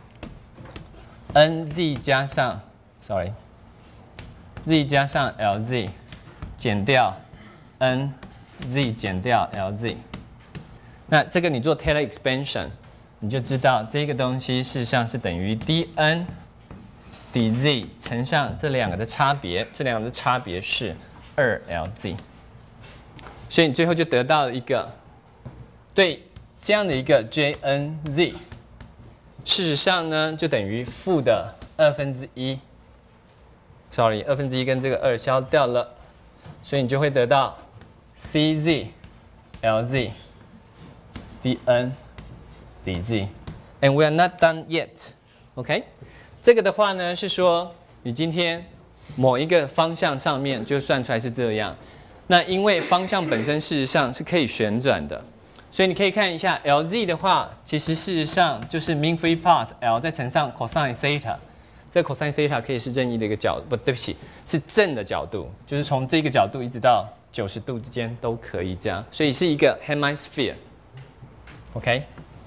nz 加上 sorry z 加上 lz 减掉 nz 减掉 lz。那这个你做 Taylor expansion， 你就知道这个东西事实上是等于 dn dz 乘上这两个的差别，这两个的差别是二 lz。所以你最后就得到了一个。对这样的一个 jnz， 事实上呢，就等于负的二分之一 ，sorry， 二分之一跟这个二消掉了，所以你就会得到 cz lz dn dz。And we are not done yet，OK？ 这个的话呢是说，你今天某一个方向上面就算出来是这样，那因为方向本身事实上是可以旋转的。所以你可以看一下 lz 的话，其实事实上就是 mean free path l 再乘上 cosine theta， 这个 cosine theta 可以是任意的一个角度，不对不起，是正的角度，就是从这个角度一直到九十度之间都可以这样，所以是一个 hemisphere，OK，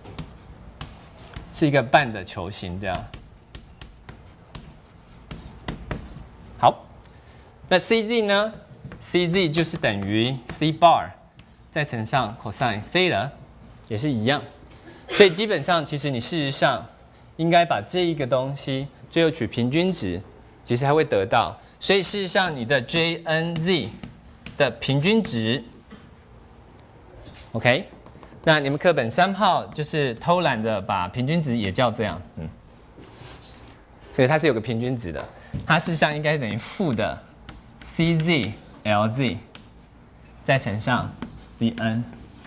是一个半的球形这样。好，那 cz 呢 ？cz 就是等于 c bar。再乘上 cosine theta 也是一样，所以基本上其实你事实上应该把这一个东西最后取平均值，其实还会得到。所以事实上你的 jnz 的平均值 ，OK， 那你们课本三号就是偷懒的把平均值也叫这样，嗯，所以它是有个平均值的，它事实上应该等于负的 cz lz 再乘上dn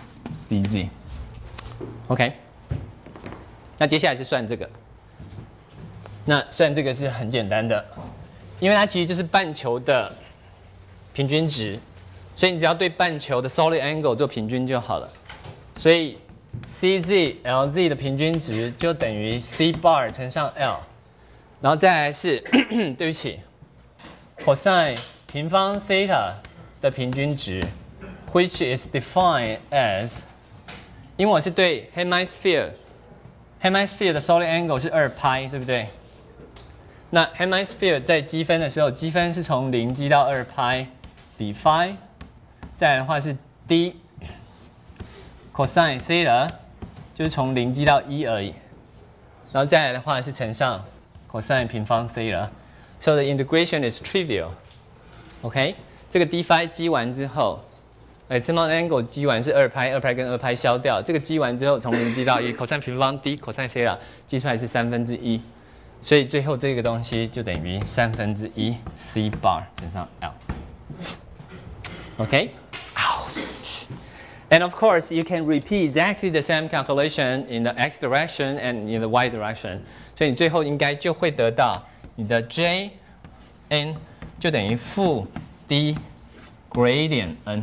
dz，OK， 那接下来是算这个，那算这个是很简单的，因为它其实就是半球的平均值，所以你只要对半球的 solid angle 做平均就好了。 所以 Cz Lz 的平均值就等于 C bar 乘上 L， 然后再来是对不起 cosine 平方 theta 的平均值 ，which is defined as， 因为我是对 hemisphere，hemisphere 的 solid angle 是二派，对不对？那 hemisphere 在积分的时候，积分是从零积到二派比 phi， 再来的话是 d cosine theta， 就是从零积到一而已，然后再来的话是乘上 cosine 平方 theta，so the integration is trivial。OK， 这个 d phi 积完之后，哎 ，maximum angle 积完是二派，二派跟二派消掉，这个积完之后从零积到一 cosine 平方 d cosine theta 积出来是三分之一。所以最后这个东西就等于三分之一 c bar 乘上 L。OK， and of course you can repeat exactly the same calculation in the x direction and in the y direction。所以你最后应该就会得到你的 J n 就等于负 d gradient n。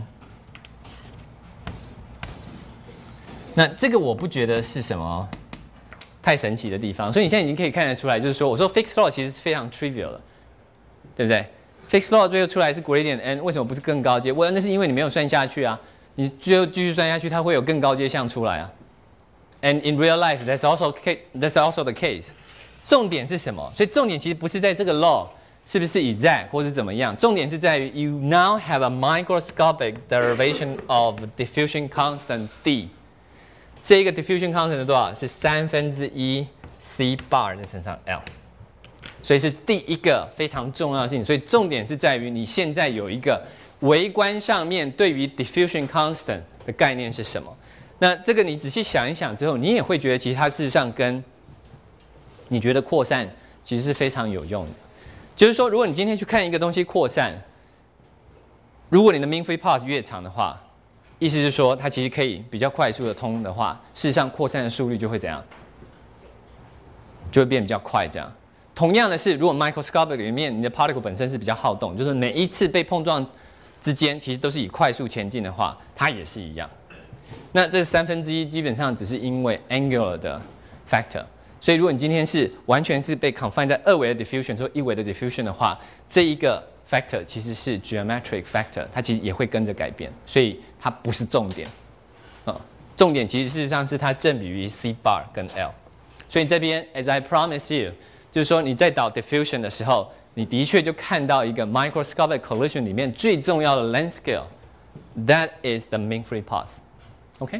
那这个我不觉得是什么太神奇的地方，所以你现在已经可以看得出来，就是说，我说 fixed law 其实是非常 trivial 的，对不对 ？fixed law 最后出来是 gradient n， 为什么不是更高阶？我那是因为你没有算下去啊，你最后继续算下去，它会有更高阶项出来啊。And in real life, that's also that's also the case。重点是什么？所以重点其实不是在这个 law 是不是 exact 或是怎么样，重点是在于 you now have a microscopic derivation of diffusion constant d。这一个 diffusion constant 是多少？是三分之一 c bar 再乘上 L， 所以是第一个非常重要的事情。所以重点是在于你现在有一个微观上面对于 diffusion constant 的概念是什么？那这个你仔细想一想之后，你也会觉得其实它事实上跟你觉得扩散其实是非常有用的。就是说，如果你今天去看一个东西扩散，如果你的 mean free path 越长的话，意思是说，它其实可以比较快速的通的话，事实上扩散的速率就会怎样？就会变比较快。这样，同样的是，如果 microscopic 里面你的 particle 本身是比较好动，就是每一次被碰撞之间其实都是以快速前进的话，它也是一样。那这三分之一基本上只是因为 angular 的 factor， 所以如果你今天是完全是被 confine 在二维的 diffusion 或一维的 diffusion 的话，这一个factor 其实是 geometric factor， 它其实也会跟着改变，所以它不是重点。哦，重点其实事实上是它正比于 c bar 跟 L。所以这边 as I promise you， 就是说你在导 diffusion 的时候，你的确就看到一个 microscopic collision 里面最重要的 length scale，that is the mean free path。OK，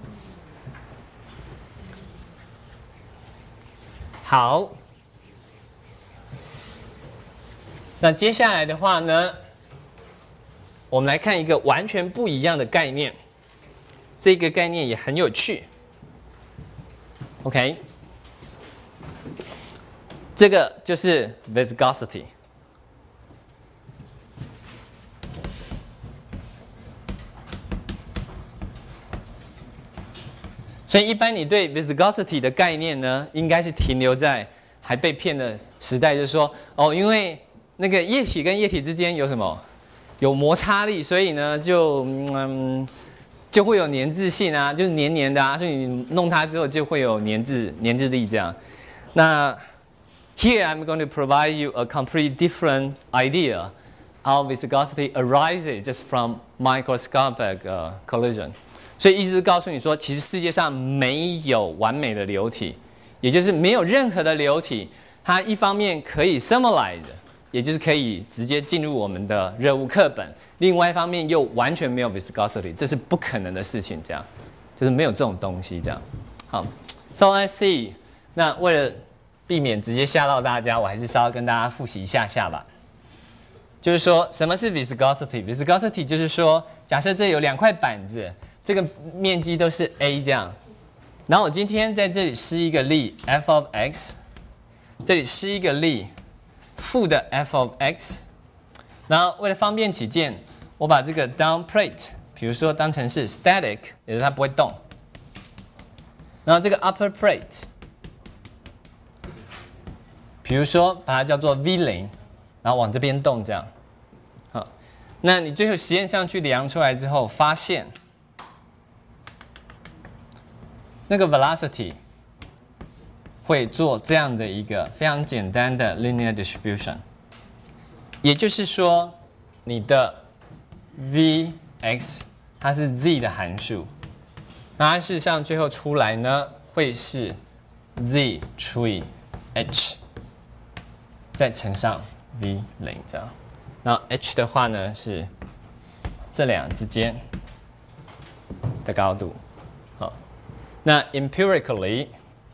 好。那接下来的话呢，我们来看一个完全不一样的概念，这个概念也很有趣。OK， 这个就是 viscosity。所以一般你对 viscosity 的概念呢，应该是停留在还被骗的时代，就是说，哦，因为那个液体跟液体之间有什么？有摩擦力，所以呢就嗯就会有粘滞性啊，就是黏黏的啊，所以你弄它之后就会有粘滞粘滞力这样。那 here I'm going to provide you a completely different idea how viscosity arises just from microscopic uh, collision。所以意思是告诉你说，其实世界上没有完美的流体，也就是没有任何的流体，它一方面可以 summarize。也就是可以直接进入我们的热物课本，另外一方面又完全没有 viscosity， 这是不可能的事情，这样就是没有这种东西，这样。好 ，So let's see。那为了避免直接吓到大家，我还是稍微跟大家复习一下下吧。就是说，什么是 viscosity？viscosity 就是说，假设这有两块板子，这个面积都是 a 这样，然后我今天在这里施一个力 f of x， 这里施一个力。负的 f of x， 然后为了方便起见，我把这个 down plate， 比如说当成是 static， 也就是它不会动。然后这个 upper plate， 比如说把它叫做 v 零，然后往这边动这样。好，那你最后实验上去量出来之后，发现那个 velocity 会做这样的一个非常简单的 linear distribution， 也就是说，你的 v(x) 它是 z 的函数，那它事实上最后出来呢会是 z 除以 h， 再乘上 v 零这样。然后 h 的话呢是这两之间的高度。好，那 empirically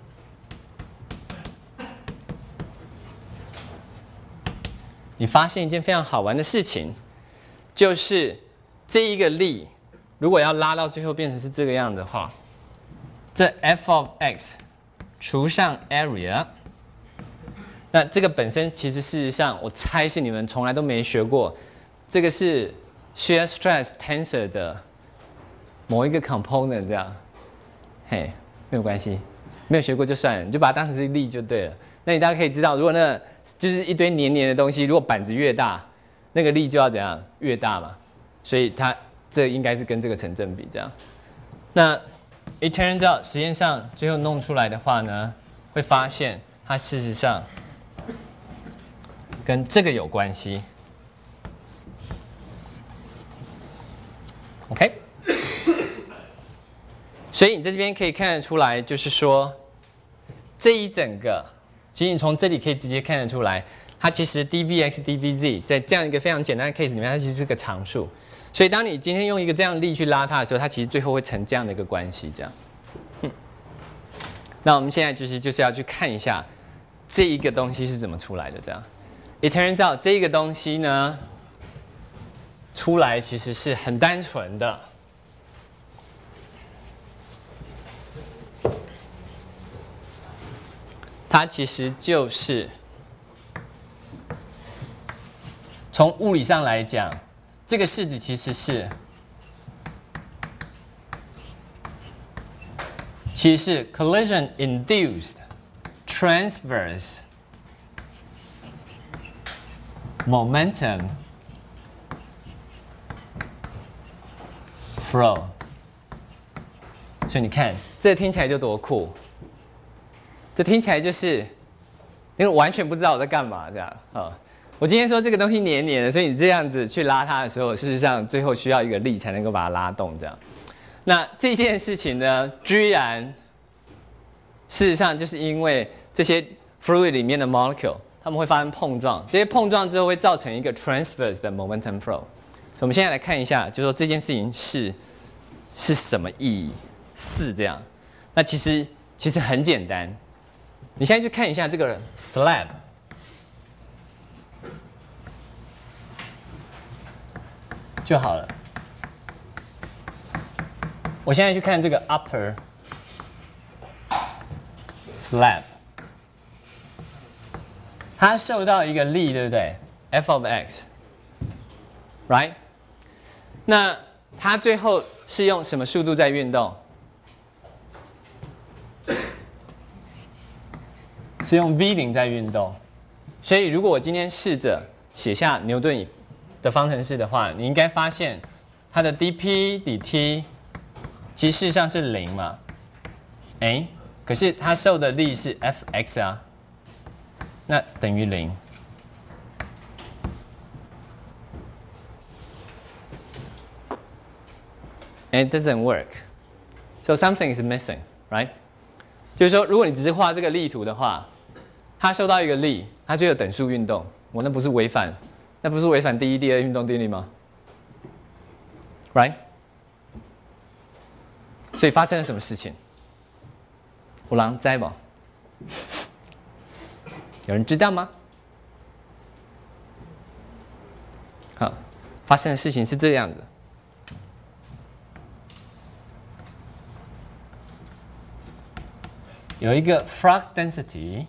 你发现一件非常好玩的事情，就是这一个力如果要拉到最后变成是这个样的话，这 f of x 除上 area， 那这个本身其实事实上我猜是你们从来都没学过，这个是 shear stress tensor 的某一个 component 这样，嘿，没有关系，没有学过就算了，你就把它当成是力就对了。那你大家可以知道，如果那就是一堆黏黏的东西，如果板子越大，那个力就要怎样越大嘛，所以它这应该是跟这个成正比这样。那 it turns out 实验上最后弄出来的话呢，会发现它事实上跟这个有关系。OK， 所以你在这边可以看得出来，就是说这一整个，其实你从这里可以直接看得出来，它其实 dvx dvz 在这样一个非常简单的 case 里面，它其实是个常数。所以当你今天用一个这样的力去拉它的时候，它其实最后会成这样的一个关系，这样。嗯，那我们现在就是就是要去看一下这一个东西是怎么出来的，这样。It turns out 这一个东西呢，出来其实是很单纯的。它其实就是从物理上来讲，这个式子其实是其实是 collision induced transverse momentum flow。所以你看，这听起来就多酷！这听起来就是因为完全不知道我在干嘛这样啊。我今天说这个东西黏黏的，所以你这样子去拉它的时候，事实上最后需要一个力才能够把它拉动这样。那这件事情呢，居然事实上就是因为这些 fluid 里面的 molecule 它们会发生碰撞，这些碰撞之后会造成一个 transverse 的 momentum flow。所以我们现在来看一下，就说这件事情是是什么意义？是这样。那其实其实很简单。你现在去看一下这个 slab， 就好了。我现在去看这个 upper slab， 它受到一个力，对不对 ？F of x，right？ 那它最后是用什么速度在运动？是用 v 零在运动，所以如果我今天试着写下牛顿的方程式的话，你应该发现它的 dp dt 其实事实上是零嘛，哎，可是它受的力是 Fx 啊，那等于零。It doesn't work, so something is missing, right? 就是说，如果你只是画这个力图的话，它受到一个力，它就有等速运动。我那不是违反，那不是违反第一、第二运动定律吗 ？Right？ 所以发生了什么事情？有人知吗？有人知道吗？好，发生的事情是这样的。有一个 Frog density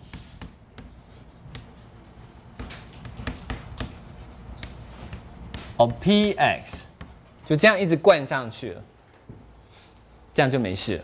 of px， 就这样一直灌上去了，这样就没事了。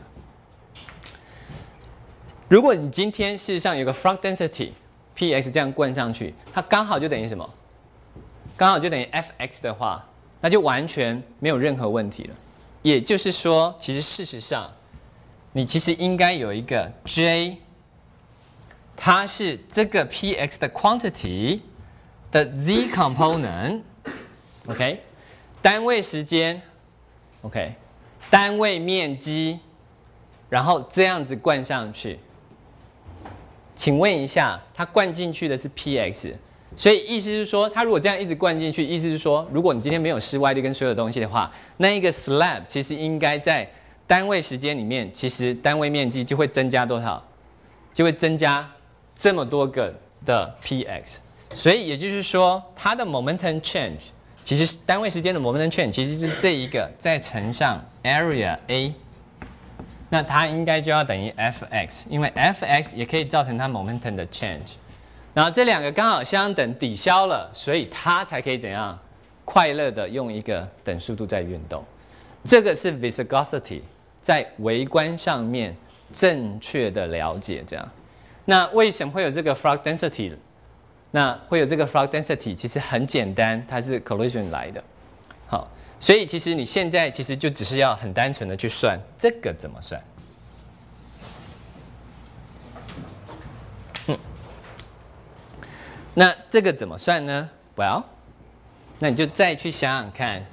如果你今天事实上有个 Frog density px 这样灌上去，它刚好就等于什么？刚好就等于 fx 的话，那就完全没有任何问题了。也就是说，其实事实上， 你其实应该有一个 J， 它是这个 Px 的 quantity 的 z component，OK， 单位时间 ，OK， 单位面积，然后这样子灌上去。请问一下，它灌进去的是 Px， 所以意思是说，它如果这样一直灌进去，意思是说，如果你今天没有室外力跟所有东西的话，那一个 slab 其实应该在单位时间里面，其实单位面积就会增加多少？就会增加这么多个的 Px， 所以也就是说，它的 momentum change 其实单位时间的 momentum change 其实是这一个再乘上 area A。那它应该就要等于 Fx， 因为 Fx 也可以造成它 momentum 的 change， 然后这两个刚好相等抵消了，所以它才可以怎样快乐的用一个等速度在运动。这个是 viscosity 在微观上面正确的了解这样。那为什么会有这个 flux density？ 那会有这个 flux density 其实很简单，它是 collision 来的。好。所以其实你现在其实就只是要很单纯的去算这个怎么算。嗯，那这个怎么算呢 ？Well， 那你就再去想想看，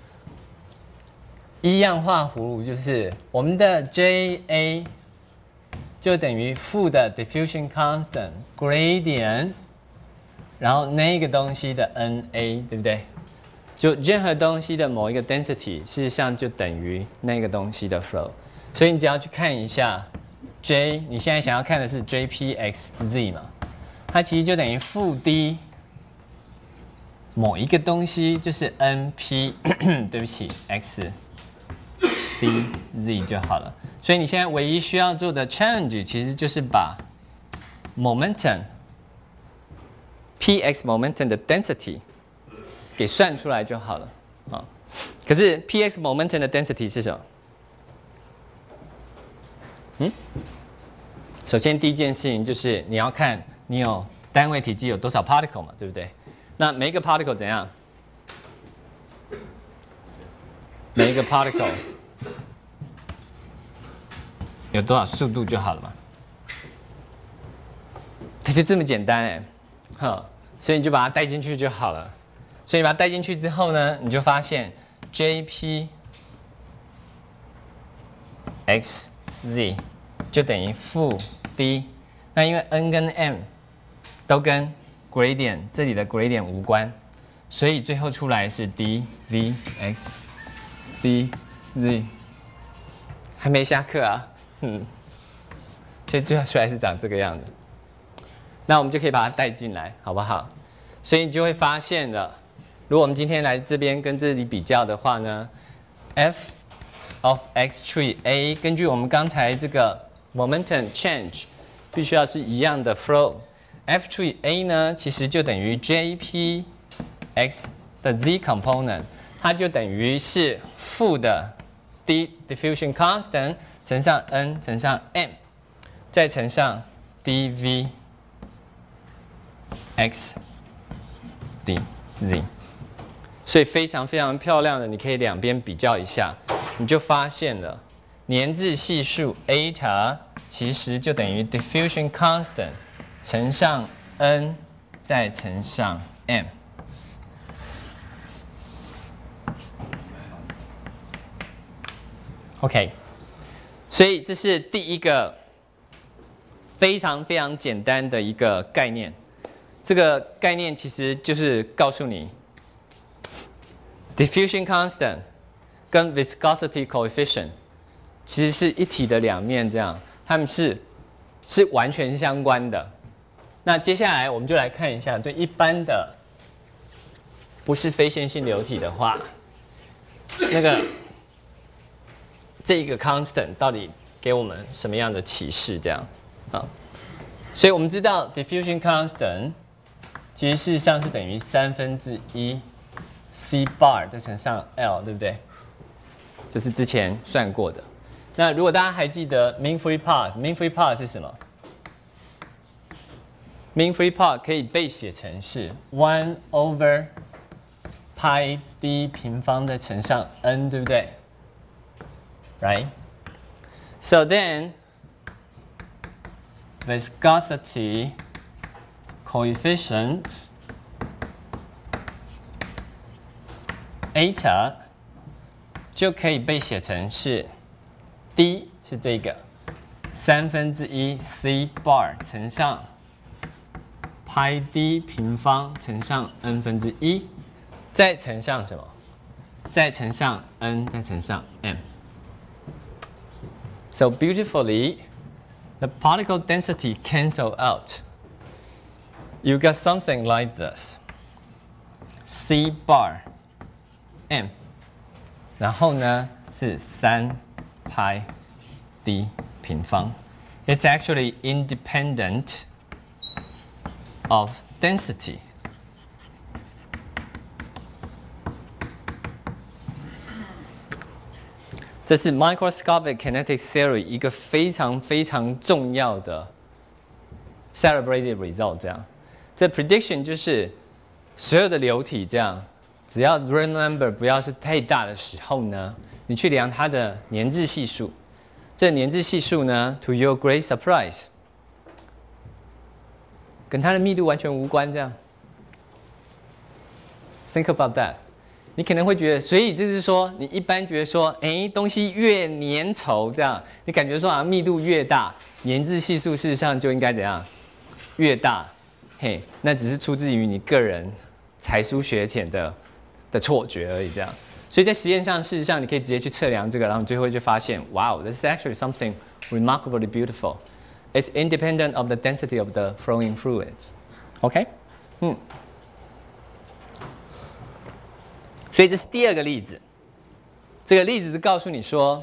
一样画葫芦就是我们的 J A 就等于负的 diffusion constant gradient， 然后那个东西的 N A， 对不对？就任何东西的某一个 density， 事实上就等于那个东西的 flow， 所以你只要去看一下 J， 你现在想要看的是 J P X Z 嘛，它其实就等于负 d 某一个东西就是 N P， 对不起 X d Z 就好了。所以你现在唯一需要做的 challenge 其实就是把 momentum Px momentum 的 density给算出来就好了啊。可是 Px momentum 的 density 是什么？嗯，首先第一件事情就是你要看你有单位体积有多少 particle 嘛，对不对？那每一个 particle 怎样？每一个 particle 有多少速度就好了嘛。它就这么简單哎，哈，所以你就把它带进去就好了。所以把它带进去之后呢，你就发现 J P X Z 就等于负 d。那因为 n 跟 m 都跟 gradient 这里的 gradient 无关，所以最后出来是 d v x d z。还没下课啊，嗯，所以最后出来是长这个样子。那我们就可以把它带进来，好不好？所以你就会发现了。如果我们今天来这边跟这里比较的话呢 ，f of x 除以 a， 根据我们刚才这个 momentum change， 必须要是一样的 flow。f 除以 a 呢，其实就等于 J P x 的 z component， 它就等于是负的 d diffusion constant 乘上 n 乘上 m， 再乘上 dv x d z。所以非常非常漂亮的，你可以两边比较一下，你就发现了粘滞系数 eta 其实就等于 diffusion constant 乘上 n 再乘上 m。OK， 所以这是第一个非常非常简单的一个概念。这个概念其实就是告诉你。diffusion constant 跟 viscosity coefficient 其实是一体的两面，这样它们是是完全相关的。那接下来我们就来看一下，对一般的不是非线性流体的话，那个这一个 constant 到底给我们什么样的启示？这样啊，所以我们知道 diffusion constant 其实事实上是等于三分之一。C bar 再乘上 L， 对不对？这是之前算过的。那如果大家还记得 mean free path，mean free path 是什么 ？mean free path 可以被写成是 one over pi d 平方再乘上 n， 对不对 ？Right？ So then, viscosity coefficient eta 就可以被写成是 D 是这个三分之一 c bar 乘上派 d 平方乘上 n 分之一，再乘上什么？再乘上 n， 再乘上 m。So beautifully, the particle density cancel out. You got something like this: c bar m， 然后呢是三派 d 平方。It's actually independent of density. 这是 microscopic kinetic theory 一个非常非常重要的 celebrated result。这样，这 prediction 就是所有的流体这样，只要 real number 不要是太大的时候呢，你去量它的粘滞系数。这粘滞系数呢 ，to your great surprise， 跟它的密度完全无关。这样 ，think about that。你可能会觉得，所以就是说，你一般觉得说，哎，东西越粘稠，这样，你感觉说啊，密度越大，粘滞系数事实上就应该怎样，越大，嘿，那只是出自于你个人才疏学浅的的错觉而已，这样。所以在实验上，事实上你可以直接去测量这个，然后最后就发现，哇哦 ，this is actually something remarkably beautiful. It's independent of the density of the flowing fluid. OK， 嗯。所以这是第二个例子，这个例子是告诉你说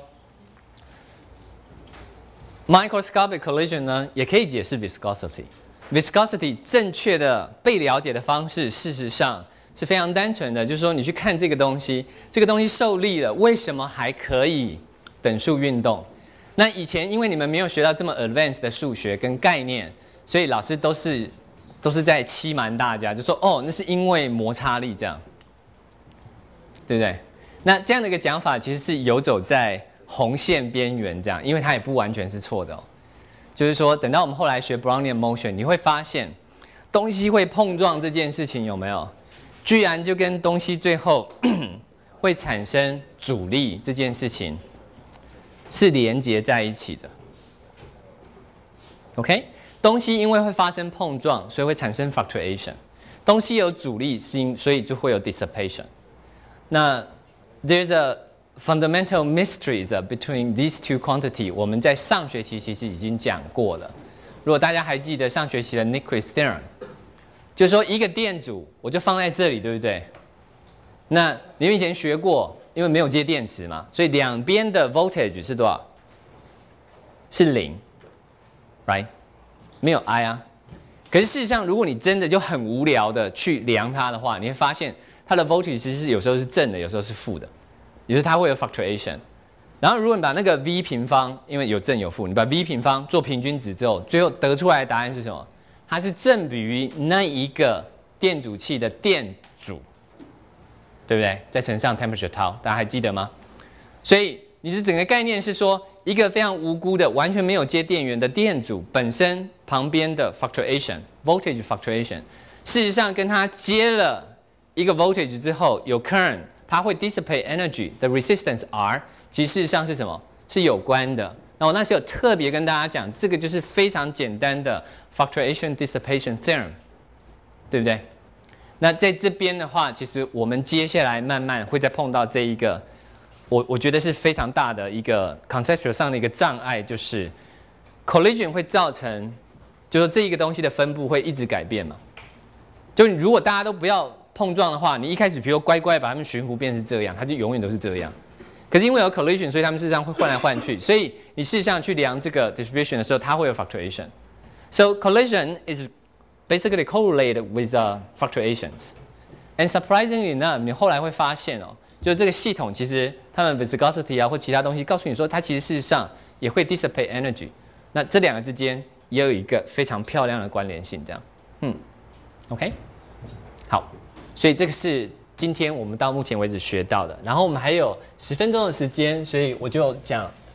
，microscopic collision 呢也可以解释 viscosity。viscosity 正确的被了解的方式，事实上是非常单纯的，就是说你去看这个东西，这个东西受力了，为什么还可以等速运动？那以前因为你们没有学到这么 advanced 的数学跟概念，所以老师都是都是在欺瞒大家，就说哦，那是因为摩擦力这样。对不对？那这样的一个讲法其实是游走在红线边缘，这样，因为它也不完全是错的哦。就是说，等到我们后来学 Brownian motion， 你会发现，东西会碰撞这件事情有没有，居然就跟东西最后会产生阻力这件事情是连接在一起的。OK， 东西因为会发生碰撞，所以会产生 fluctuation。东西有阻力，所以就会有 dissipation。那 there's a fundamental mysteries between these two quantity， 我们在上学期其实已经讲过了。如果大家还记得上学期的 Nyquist theorem， 就是说一个电阻我就放在这里，对不对？那你们以前学过，因为没有接电池嘛，所以两边的 voltage 是多少？是零 ，right？ 没有 I 啊。可是事实上，如果你真的就很无聊的去量它的话，你会发现。它的 voltage 其实是有时候是正的，有时候是负的，也就是它会有 fluctuation。然后如果你把那个 v 平方，因为有正有负，你把 v 平方做平均值之后，最后得出来的答案是什么？它是正比于那一个电阻器的电阻，对不对？再乘上 temperature tau， 大家还记得吗？所以你的整个概念是说，一个非常无辜的、完全没有接电源的电阻本身旁边的 fluctuation，voltage fluctuation， 事实上跟它接了。一个 voltage 之后有 current， 它会 dissipate energy，the resistance R， 其实事实上是什么？是有关的。那我那时候有特别跟大家讲，这个就是非常简单的 fluctuation dissipation theorem， 对不对？那在这边的话，其实我们接下来慢慢会再碰到这一个，我我觉得是非常大的一个 conceptual 上的一个障碍，就是 collision 会造成，就是这一个东西的分布会一直改变嘛。就你如果大家都不要碰撞的话，你一开始比如乖乖把它们悬浮变成这样，它就永远都是这样。可是因为有 collision， 所以它们事实上会换来换去。所以你事实上去量这个 distribution 的时候，它会有 fluctuation. So collision is basically correlated with uh, fluctuations. And surprisingly enough， 你后来会发现哦，就是这个系统其实它们 viscosity 啊或其他东西告诉你说，它其实事实上也会 dissipate energy。那这两个之间也有一个非常漂亮的关联性，这样，嗯 ，OK， 好。所以这个是今天我们到目前为止学到的，然后我们还有十分钟的时间，所以我就讲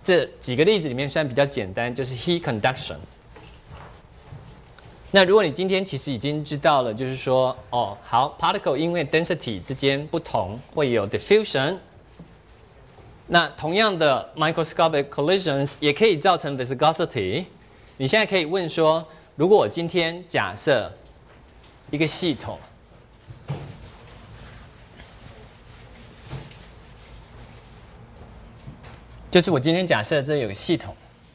这几个例子里面虽然比较简单，就是 heat conduction。那如果你今天其实已经知道了，就是说，哦，好 ，particle 因为 density 之间不同，会有 diffusion。那同样的 microscopic collisions 也可以造成 viscosity。你现在可以问说，如果我今天假设一个系统，就是我今天假设这有个系统。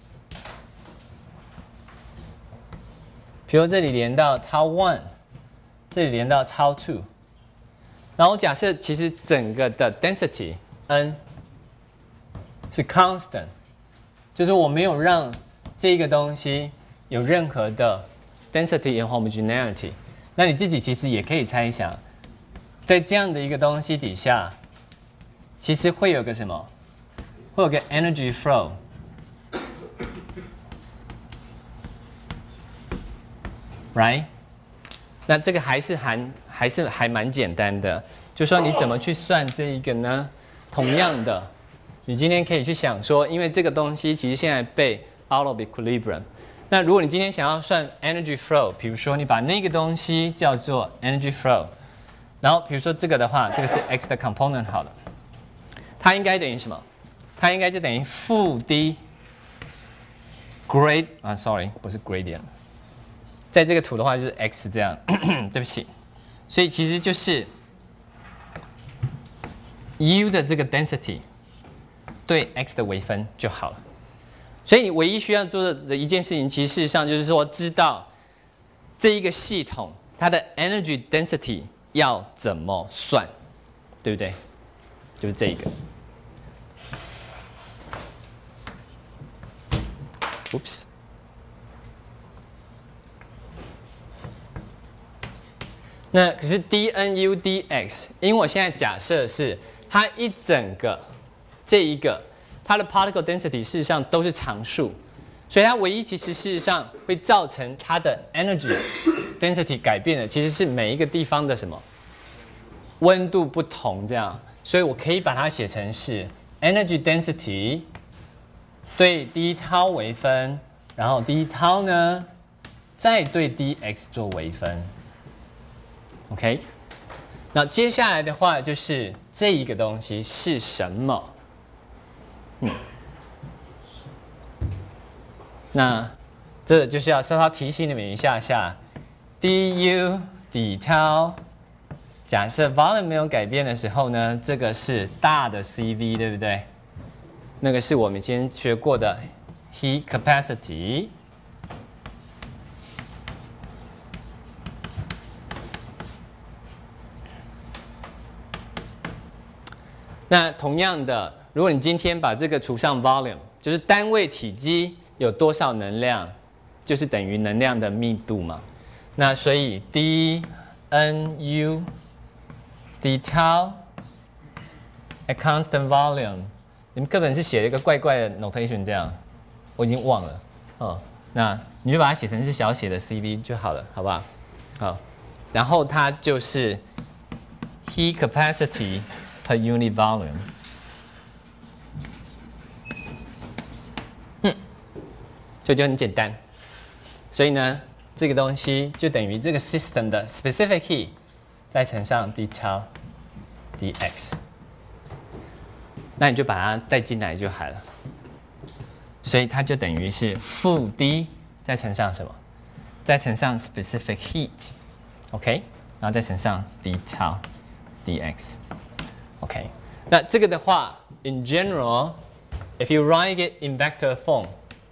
比如这里连到 tau one， 这里连到 tau two， 然后假设其实整个的 density n 是 constant， 就是我没有让这个东西有任何的 density and homogeneity。那你自己其实也可以猜想，在这样的一个东西底下，其实会有个什么？会有个 energy flow。Right， 那这个还是还还是还蛮简单的，就说你怎么去算这一个呢？同样的，你今天可以去想说，因为这个东西其实现在被 out of equilibrium。那如果你今天想要算 energy flow， 比如说你把那个东西叫做 energy flow， 然后比如说这个的话，这个是 x 的 component 好了，它应该等于什么？它应该就等于负 d grad 啊 ，sorry， 不是 gradient。在这个图的话就是 x 这样，对不起，所以其实就是 u 的这个 density 对 x 的微分就好了。所以你唯一需要做的一件事情，其实事实上就是说，知道这一个系统它的 energy density 要怎么算，对不对？就是这一个。Oops。那可是 dnu dx， 因为我现在假设是它一整个这一个它的 particle density 事实上都是常数，所以它唯一其实事实上会造成它的 energy density 改变的，其实是每一个地方的什么温度不同这样，所以我可以把它写成是 energy density 对 d tau 微分，然后 d tau 呢再对 dx 做微分。OK， 那接下来的话就是这一个东西是什么？嗯，那这就是要稍稍提醒你们一下下 ，du d tau， 假设 volume 没有改变的时候呢，这个是大的 C V， 对不对？那个是我们今天学过的 heat capacity。那同样的，如果你今天把这个除上 volume， 就是单位体积有多少能量，就是等于能量的密度嘛。那所以 d nu d tau at constant volume， 你们课本是写了一个怪怪的 notation 这样，我已经忘了哦。那你就把它写成是小写的 C V 就好了，好不好？好，然后它就是 heat capacity per unit volume。嗯，所以就很简单。所以呢，这个东西就等于这个 system 的 specific heat 再乘上 d tau dx。那你就把它带进来就好了。所以它就等于是负 d 再乘上什么？再乘上 specific heat，OK， 然后再乘上 d tau dx。OK， 那这个的话 ，in general, if you write it in vector form，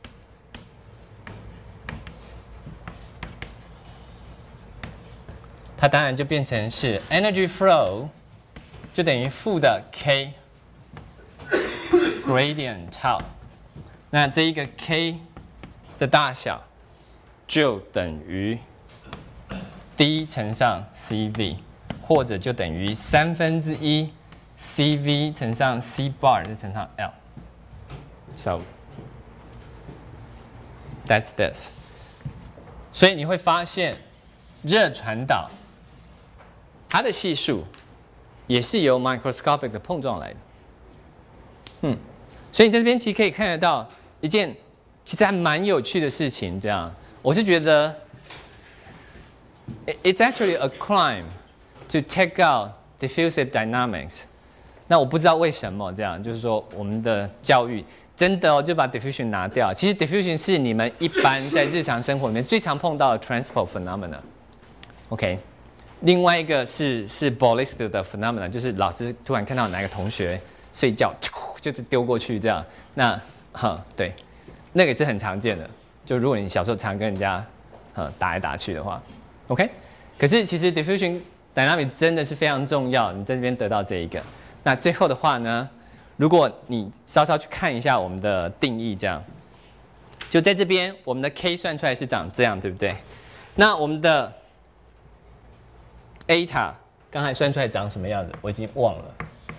它当然就变成是 energy flow 就等于负的 k gradient tau， 那这一个 k 的大小就等于 d 乘上 cv， 或者就等于三分之一。C V 乘上 C bar 再乘上 L， so that's this。所以你会发现，热传导它的系数也是由 microscopic 的碰撞来的。嗯， 所以你在这边其实可以看得到一件其实还蛮有趣的事情。这样，我是觉得 it's actually a crime to take out diffusive dynamics。那我不知道为什么这样，就是说我们的教育真的哦就把 diffusion 拿掉。其实 diffusion 是你们一般在日常生活里面最常碰到的 transport phenomena。OK， 另外一个是是 ballistic 的 phenomena， 就是老师突然看到哪个同学睡觉，就是丢过去这样。那哈对，那个也是很常见的。就如果你小时候常跟人家呃打来打去的话 ，OK。可是其实 diffusion dynamic 真的是非常重要，你在这边得到这一个。那最后的话呢，如果你稍稍去看一下我们的定义，这样，就在这边我们的 k 算出来是长这样，对不对？那我们的 eta 刚才算出来长什么样子？我已经忘了，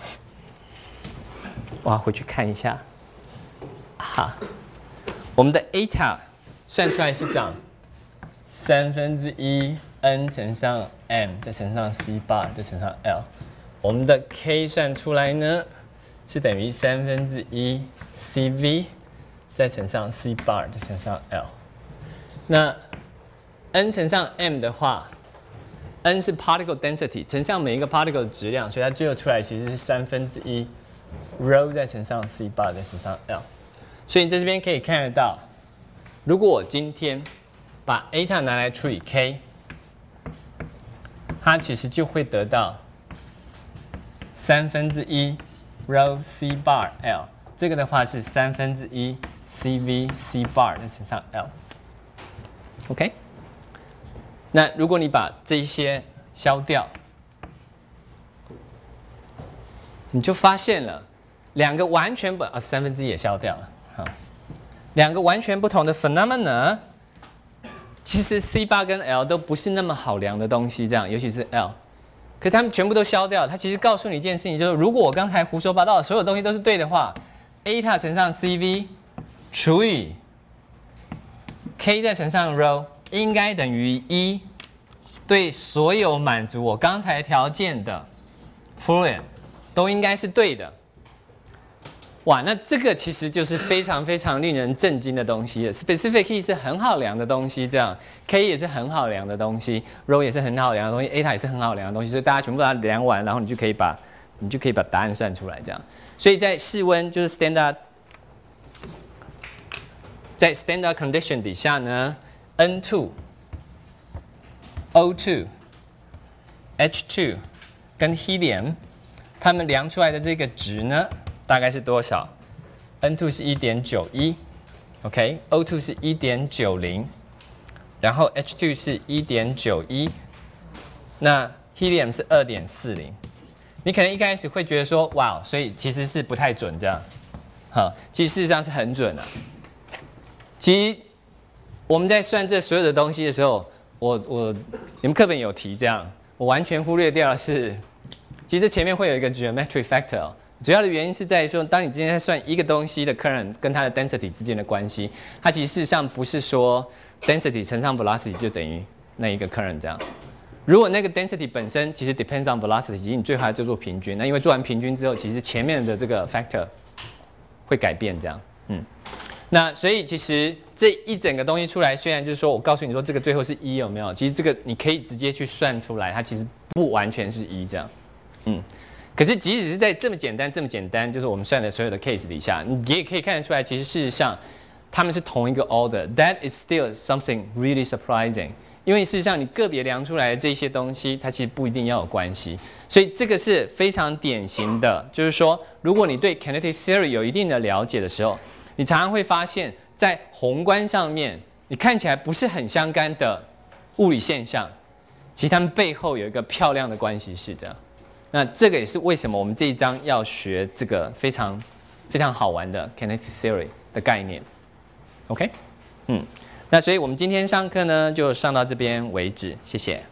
我要回去看一下。哈，我们的 eta 算出来是长三分之一 n 乘上 m 再乘上 c bar 再乘上 l。我们的 k 算出来呢，是等于三分之一 cv 再乘上 c bar 再乘上 l。那 n 乘上 m 的话 ，n 是 particle density 乘上每一个 particle 的质量，所以它最后出来其实是三分之一 rho 再乘上 c bar 再乘上 l。所以你在这边可以看得到，如果我今天把 eta 拿来除以 k， 它其实就会得到三分之一 rho c bar l， 这个的话是三分之一 cv c bar 再乘上 l。OK， 那如果你把这一些消掉，你就发现了两个完全不啊三分之一也消掉了哈，两个完全不同的 phenomena， 其实 c bar 跟 l 都不是那么好量的东西，这样尤其是 l。可是他们全部都消掉，它其实告诉你一件事情，就是如果我刚才胡说八道的所有东西都是对的话 ，eta 乘上 cv 除以 k 再乘上 rho 应该等于一，对所有满足我刚才条件的 fluid 都应该是对的。哇，那这个其实就是非常非常令人震惊的东西了。Specific heat 是很好量的东西，这样 K 也是很好量的东西 ，Rho 也是很好量的东西 ，eta 也是很好量的东西，所以大家全部把它量完，然后你就可以把你就可以把答案算出来，这样。所以在室温就是 standard， 在 standard condition 底下呢 ，N 二、O 二、H 二 跟 helium， 它们量出来的这个值呢？大概是多少 ？N 二 是 一点九一 ，OK，O 二 是 一点九零， 然后 H 二 是 一点九一， 那 helium 是 二点四零。你可能一开始会觉得说，哇，所以其实是不太准这样，哈，其实事实上是很准的、啊。其实我们在算这所有的东西的时候，我我你们课本有提这样，我完全忽略掉的是，其实前面会有一个 geometric factor。主要的原因是在于说，当你今天在算一个东西的 current 跟它的 density 之间的关系，它其实事实上不是说 density 乘上 velocity 就等于那一个 current 这样。如果那个 density 本身其实 depends on velocity， 其实你最后还是做平均。那因为做完平均之后，其实前面的这个 factor 会改变这样。嗯，那所以其实这一整个东西出来，虽然就是说我告诉你说这个最后是一有没有？其实这个你可以直接去算出来，它其实不完全是一这样。嗯。可是，即使是在这么简单、这么简单，就是我们算的所有的 case 底下，你也可以看得出来，其实事实上，他们是同一个 order。That is still something really surprising。因为事实上，你个别量出来的这些东西，它其实不一定要有关系。所以这个是非常典型的，就是说，如果你对 kinetic theory 有一定的了解的时候，你常常会发现，在宏观上面，你看起来不是很相干的物理现象，其实它们背后有一个漂亮的关系是这样。那这个也是为什么我们这一章要学这个非常非常好玩的 kinetic theory 的概念 ，OK， 嗯，那所以我们今天上课呢就上到这边为止，谢谢。